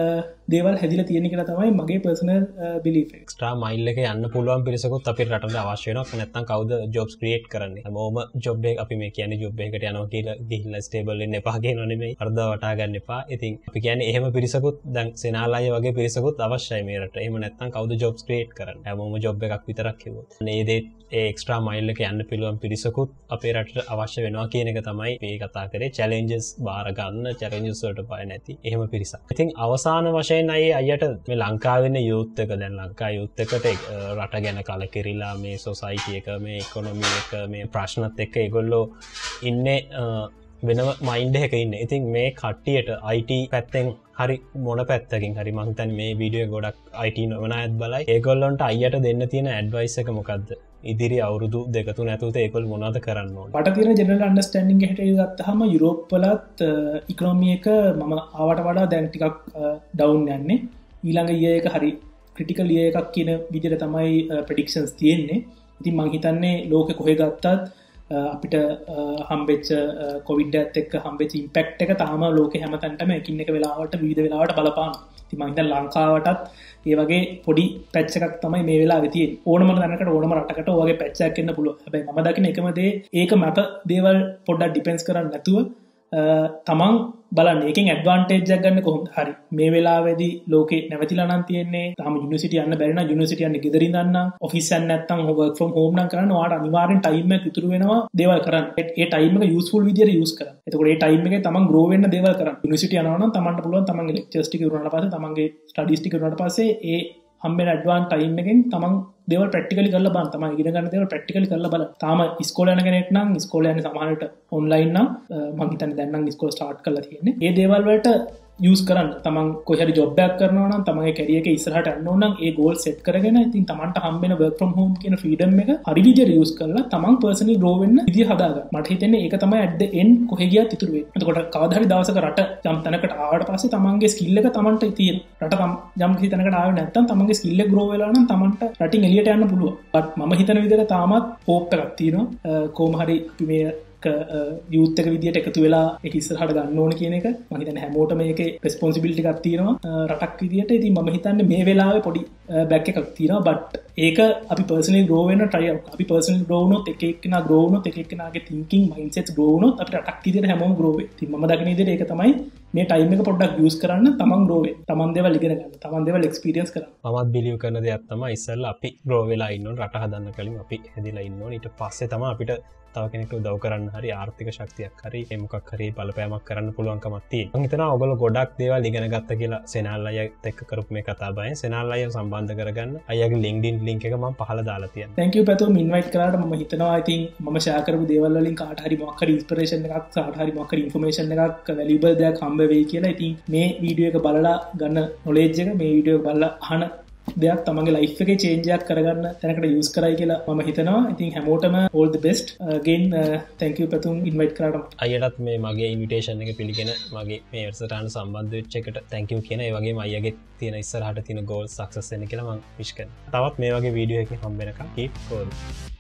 දේවල් හැදිලා තියෙන්නේ කියලා තමයි මගේ පර්සනල් බිලීෆ් එක. එක්ස්ට්‍රා මයිල් එක යන්න පුළුවන් පිරිසකුත් අපේ රටට අවශ්‍ය වෙනවා. නැත්නම් කවුද ජොබ්ස් ක්‍රියේට් කරන්නේ? හැමෝම ජොබ් එක අපි මේ කියන්නේ ජොබ් එකකට යනවා කියලා ගිහිල්ලා ස්ටේබල් වෙන්න එපා කියනෝ නෙමෙයි. අර්ධව වටා ගන්න එපා. ඉතින් අපි කියන්නේ එහෙම පිරිසකුත් දැන් සෙනාල් අය වගේ පිරිසකුත් අවශ්‍යයි මේ රටට. එහෙම නැත්නම් කවුද ජොබ්ස් ක්‍රියේට් කරන්නේ? හැමෝම ජොබ් එකක් විතරක් කිව්වොත්. මේ දේ ඒ එක්ස්ට්‍රා මයිල් එක යන්න පුළුවන් පිරිසකුත් අපේ රටට අවශ්‍ය වෙනවා කියන එක තමයි මේ කතා කරේ. චැලෙන්ජස් බාර ගන්න, චැලෙන්ජස් වලට බය නැති එහෙම පිරිසක්. ඉතින් අවසාන වශයෙන් අය අයියට මේ ලංකාවෙන්න යුත් එක දැන් ලංකා යුත් එකට රට ගැන කලකිරිලා මේ සොසයිටි එක මේ ඉකොනොමි එක මේ ප්‍රශ්නත් එක්ක ඒගොල්ලෝ ඉන්නේ වෙනම මයින්ඩ් එකක ඉන්නේ. ඉතින් මේ කට්ටියට I T පැත්තෙන් හරි මොන පැත්තකින් හරි මං හිතන්නේ මේ වීඩියෝ ගොඩක් I T නොවන අයත් බලයි. ඒගොල්ලන්ට අයියට දෙන්න තියෙන ඇඩ්වයිස් එක මොකද්ද? ඉදිරි අවුරුදු දෙක තුන ඇතුළත ඒගොල්ලෝ මොනවද කරන්න ඕනේ? මට තියෙන ජෙනරල් අන්ඩර්ස්ටෑන්ඩින්ග් එකට ගත්තාම යුරෝප් වලත් ඉකොනොමි එක මම ආවට වඩා දැන් ටිකක් ඩවුන් යන්නේ. ඊළඟ ඊයේ එක හරි ක්‍රිටිකල් ඊයේ එකක් කියන විදිහට තමයි ප්‍රෙඩික්ෂන්ස් තියෙන්නේ. ඉතින් මං හිතන්නේ ලෝකෙ කොහෙ ගත්තත් අපිට හම්බෙච්ච කොවිඩ් එකත් එක්ක හම්බෙච්ච ඉම්පැක්ට් එක තාම ලෝකෙ හැමතැනටම එකින් එක වෙලාවට විවිධ වෙලාවට බලපානවා. ඉතින් මම හිතන්නේ ලංකාවටත් ඒ වගේ පොඩි පැච් එකක් තමයි මේ වෙලාවේ තියෙන්නේ. ඕනම තැනකට ඕනම රටකට ඔය වගේ පැච් එකක් එන්න පුළුවන්. හැබැයි මම දකින එකම දේ ඒක මට දේවල් පොඩ්ඩක් ඩිපෙන්ඩ්ස් කරන්නේ නැතුව තමන් බලන්න ඒකෙන් ඇඩ්වාන්ටේජ් එකක් ගන්න කොහොමද? හරි මේ වෙලාවේදී ලෝකේ නැවතිලා නම් තියෙන්නේ. තාම යුනිවර්සිටි යන්න බැරි නම් යුනිවර්සිටි යන්න ගෙදරින් යන්න. ඔෆිස් එකක් නැත්තම් වර්ක් ෆ්‍රොම් හෝම් නම් කරන්න. ඔයාලට අනිවාර්යෙන් ටයිම් එකක් ඉතුරු වෙනවා දේවල් කරන්න. ඒ ටයිම් එක යූස්ෆුල් විදියට යූස් කරන්න. එතකොට ඒ ටයිම් එකේ තමන් ග්‍රෝ වෙන්න දේවල් කරන්න. යුනිවර්සිටි යනවා නම් තමන්ට පුළුවන් තමන්ගේ ලෙක්චර්ස් ටික ඉවරනාට පස්සේ තමන්ගේ ස්ටඩීස් ටික ඉවරනාට පස්සේ ඒ හම්බෙන ඇඩ්වාන්ස් ටයිම් එකෙන් තමන් දේවල් ප්‍රැක්ටිකලි කරලා බලන්න. තමන් ඉගෙන ගන්න දේවල් ප්‍රැක්ටිකලි කරලා බලන්න. තාම ඉස්කෝලේ යන කෙනෙක් නම් ඉස්කෝලේ යන්නේ සමහරවිට ඔන්ලයින් නම් මම හිතන්නේ දැන් නම් ඉස්කෝල ස්ටාර්ට් කරලා තියෙන්නේ. ඒ දේවල් වලට යූස් කරන්න. තමන් කොහේ හරි ජොබ් එකක් කරනවා නම් තමන්ගේ කැරියර් එක ඉස්සරහට යන්න ඕන නම් ඒ ගෝල් සෙට් කරගෙන ඉතින් තමන්ට හම්බෙන වර්ක් ෆ්‍රොම් හෝම් කියන ෆ්‍රීඩම් එක හරි විදියට යූස් කරලා තමන් පර්සනලි ග්‍රෝ වෙන්න විදිය හදාගන්න. මට හිතෙන්නේ ඒක තමයි at the end කොහේ ගියත් ඉතුරු වෙන්නේ. එතකොට කවදා හරි දවසක රට යම් තැනකට ආවට පස්සේ තමන්ගේ ස්කිල් එක තමන්ට තියෙන. රට යම් කිසි තැනකට ආවේ නැත්නම් තමන්ගේ ස්කිල් එක ග්‍රෝ වෙලා නම් තමන්ට රටින් එළියට යන්න පුළුවන්. බට් මම හිතන විදිහට තාමත් හෝප් එකක් තියෙනවා. කොහොම හරි අපි මේ යුත් එක විදියට එකතු වෙලා ඒක ඉස්සරහට ගන්න ඕන කියන එක මම හිතන්නේ හැමෝටම මේකේ රෙස්පොන්සිබිලිටි එකක් තියෙනවා රටක් විදියට. ඉතින් මම හිතන්නේ මේ වෙලාවේ පොඩි බෑක් එකක් තියෙනවා. බට් ඒක අපි පර්සනලි ග්‍රෝ වෙන්න try අපි පර්සනලි ග්‍රෝ වුණොත් එක එක්කෙනා ග්‍රෝ වුණොත් එක එක්කෙනාගේ thinking mindsets ග්‍රෝ වුණොත් අපිට රටක් විදියට හැමෝම ග්‍රෝ වෙයි. ඉතින් මම දකින විදියට ඒක තමයි මේ ටයිම් එක පොඩ්ඩක් යූස් කරන්න තමන් ග්‍රෝ වෙන්න. තමන් දේවල් ඉගෙන ගන්න. තමන් දේවල් එක්ස්පීරියන්ස් කරන්න. මමත් බිලිව් කරන දෙයක් තමයි ඉස්සෙල්ලා අපි ග්‍රෝ වෙලා ඉන්න ඕන. රට හදන්න කලින් අපි හැදිලා ඉන්න ඕන. ඊට පස්සේ තමයි අපිට තව කෙනෙක්ට උදව් කරන්න හරි ආර්ථික ශක්තියක් හරි ඒ මොකක් හරි බලපෑමක් කරන්න පුළුවන්කමක් තියෙනවා. මම හිතනවා ඔයගොල්ලෝ ගොඩක් දේවල් ඉගෙන ගත්ත කියලා සෙනාල් අයත් එක්ක කරපු මේ කතා බයෙන් සෙනාල් අයව සම්බන්ධ කරගන්න අයගේ LinkedIn link එක මම පහළ දාලා තියෙනවා. thank you පැතුම් ඉන්වයිට් කරාට මම හිතනවා ඉතින් මම ෂෙයා කරපු දේවල් වලින් කාට හරි මොකක් හරි ඉන්ස්පිරේෂන් එකක් කාට හරි මොකක් හරි ඉන්ෆර්මේෂන් එකක් වැලියබල් දෙයක් හම්බ වෙයි කියලා. ඉතින් මේ වීඩියෝ එක බලලා ගන්න නොලෙජ් එක මේ වීඩියෝ එක බලලා අහන දෙයක් තමගේ ලයිෆ් එකේ චේන්ජයක් කරගන්න තැනකට යූස් කරයි කියලා මම හිතනවා. ඉතින් හැමෝටම all the best. again uh, thank you Pathum invite කරාට. අයියටත් මේ මගේ ඉන්විටේෂන් එක පිළිගෙන මගේ මේ වැඩසටහන සම්බන්ධ වෙච්ච එකට thank you කියන. ඒ වගේම අයියගේ තියෙන ඉස්සරහට තියෙන goals success වෙන්න කියලා මම wish කරනවා. තවත් මේ වගේ වීඩියෝ එකකින් හම්බ වෙනකම් keep going.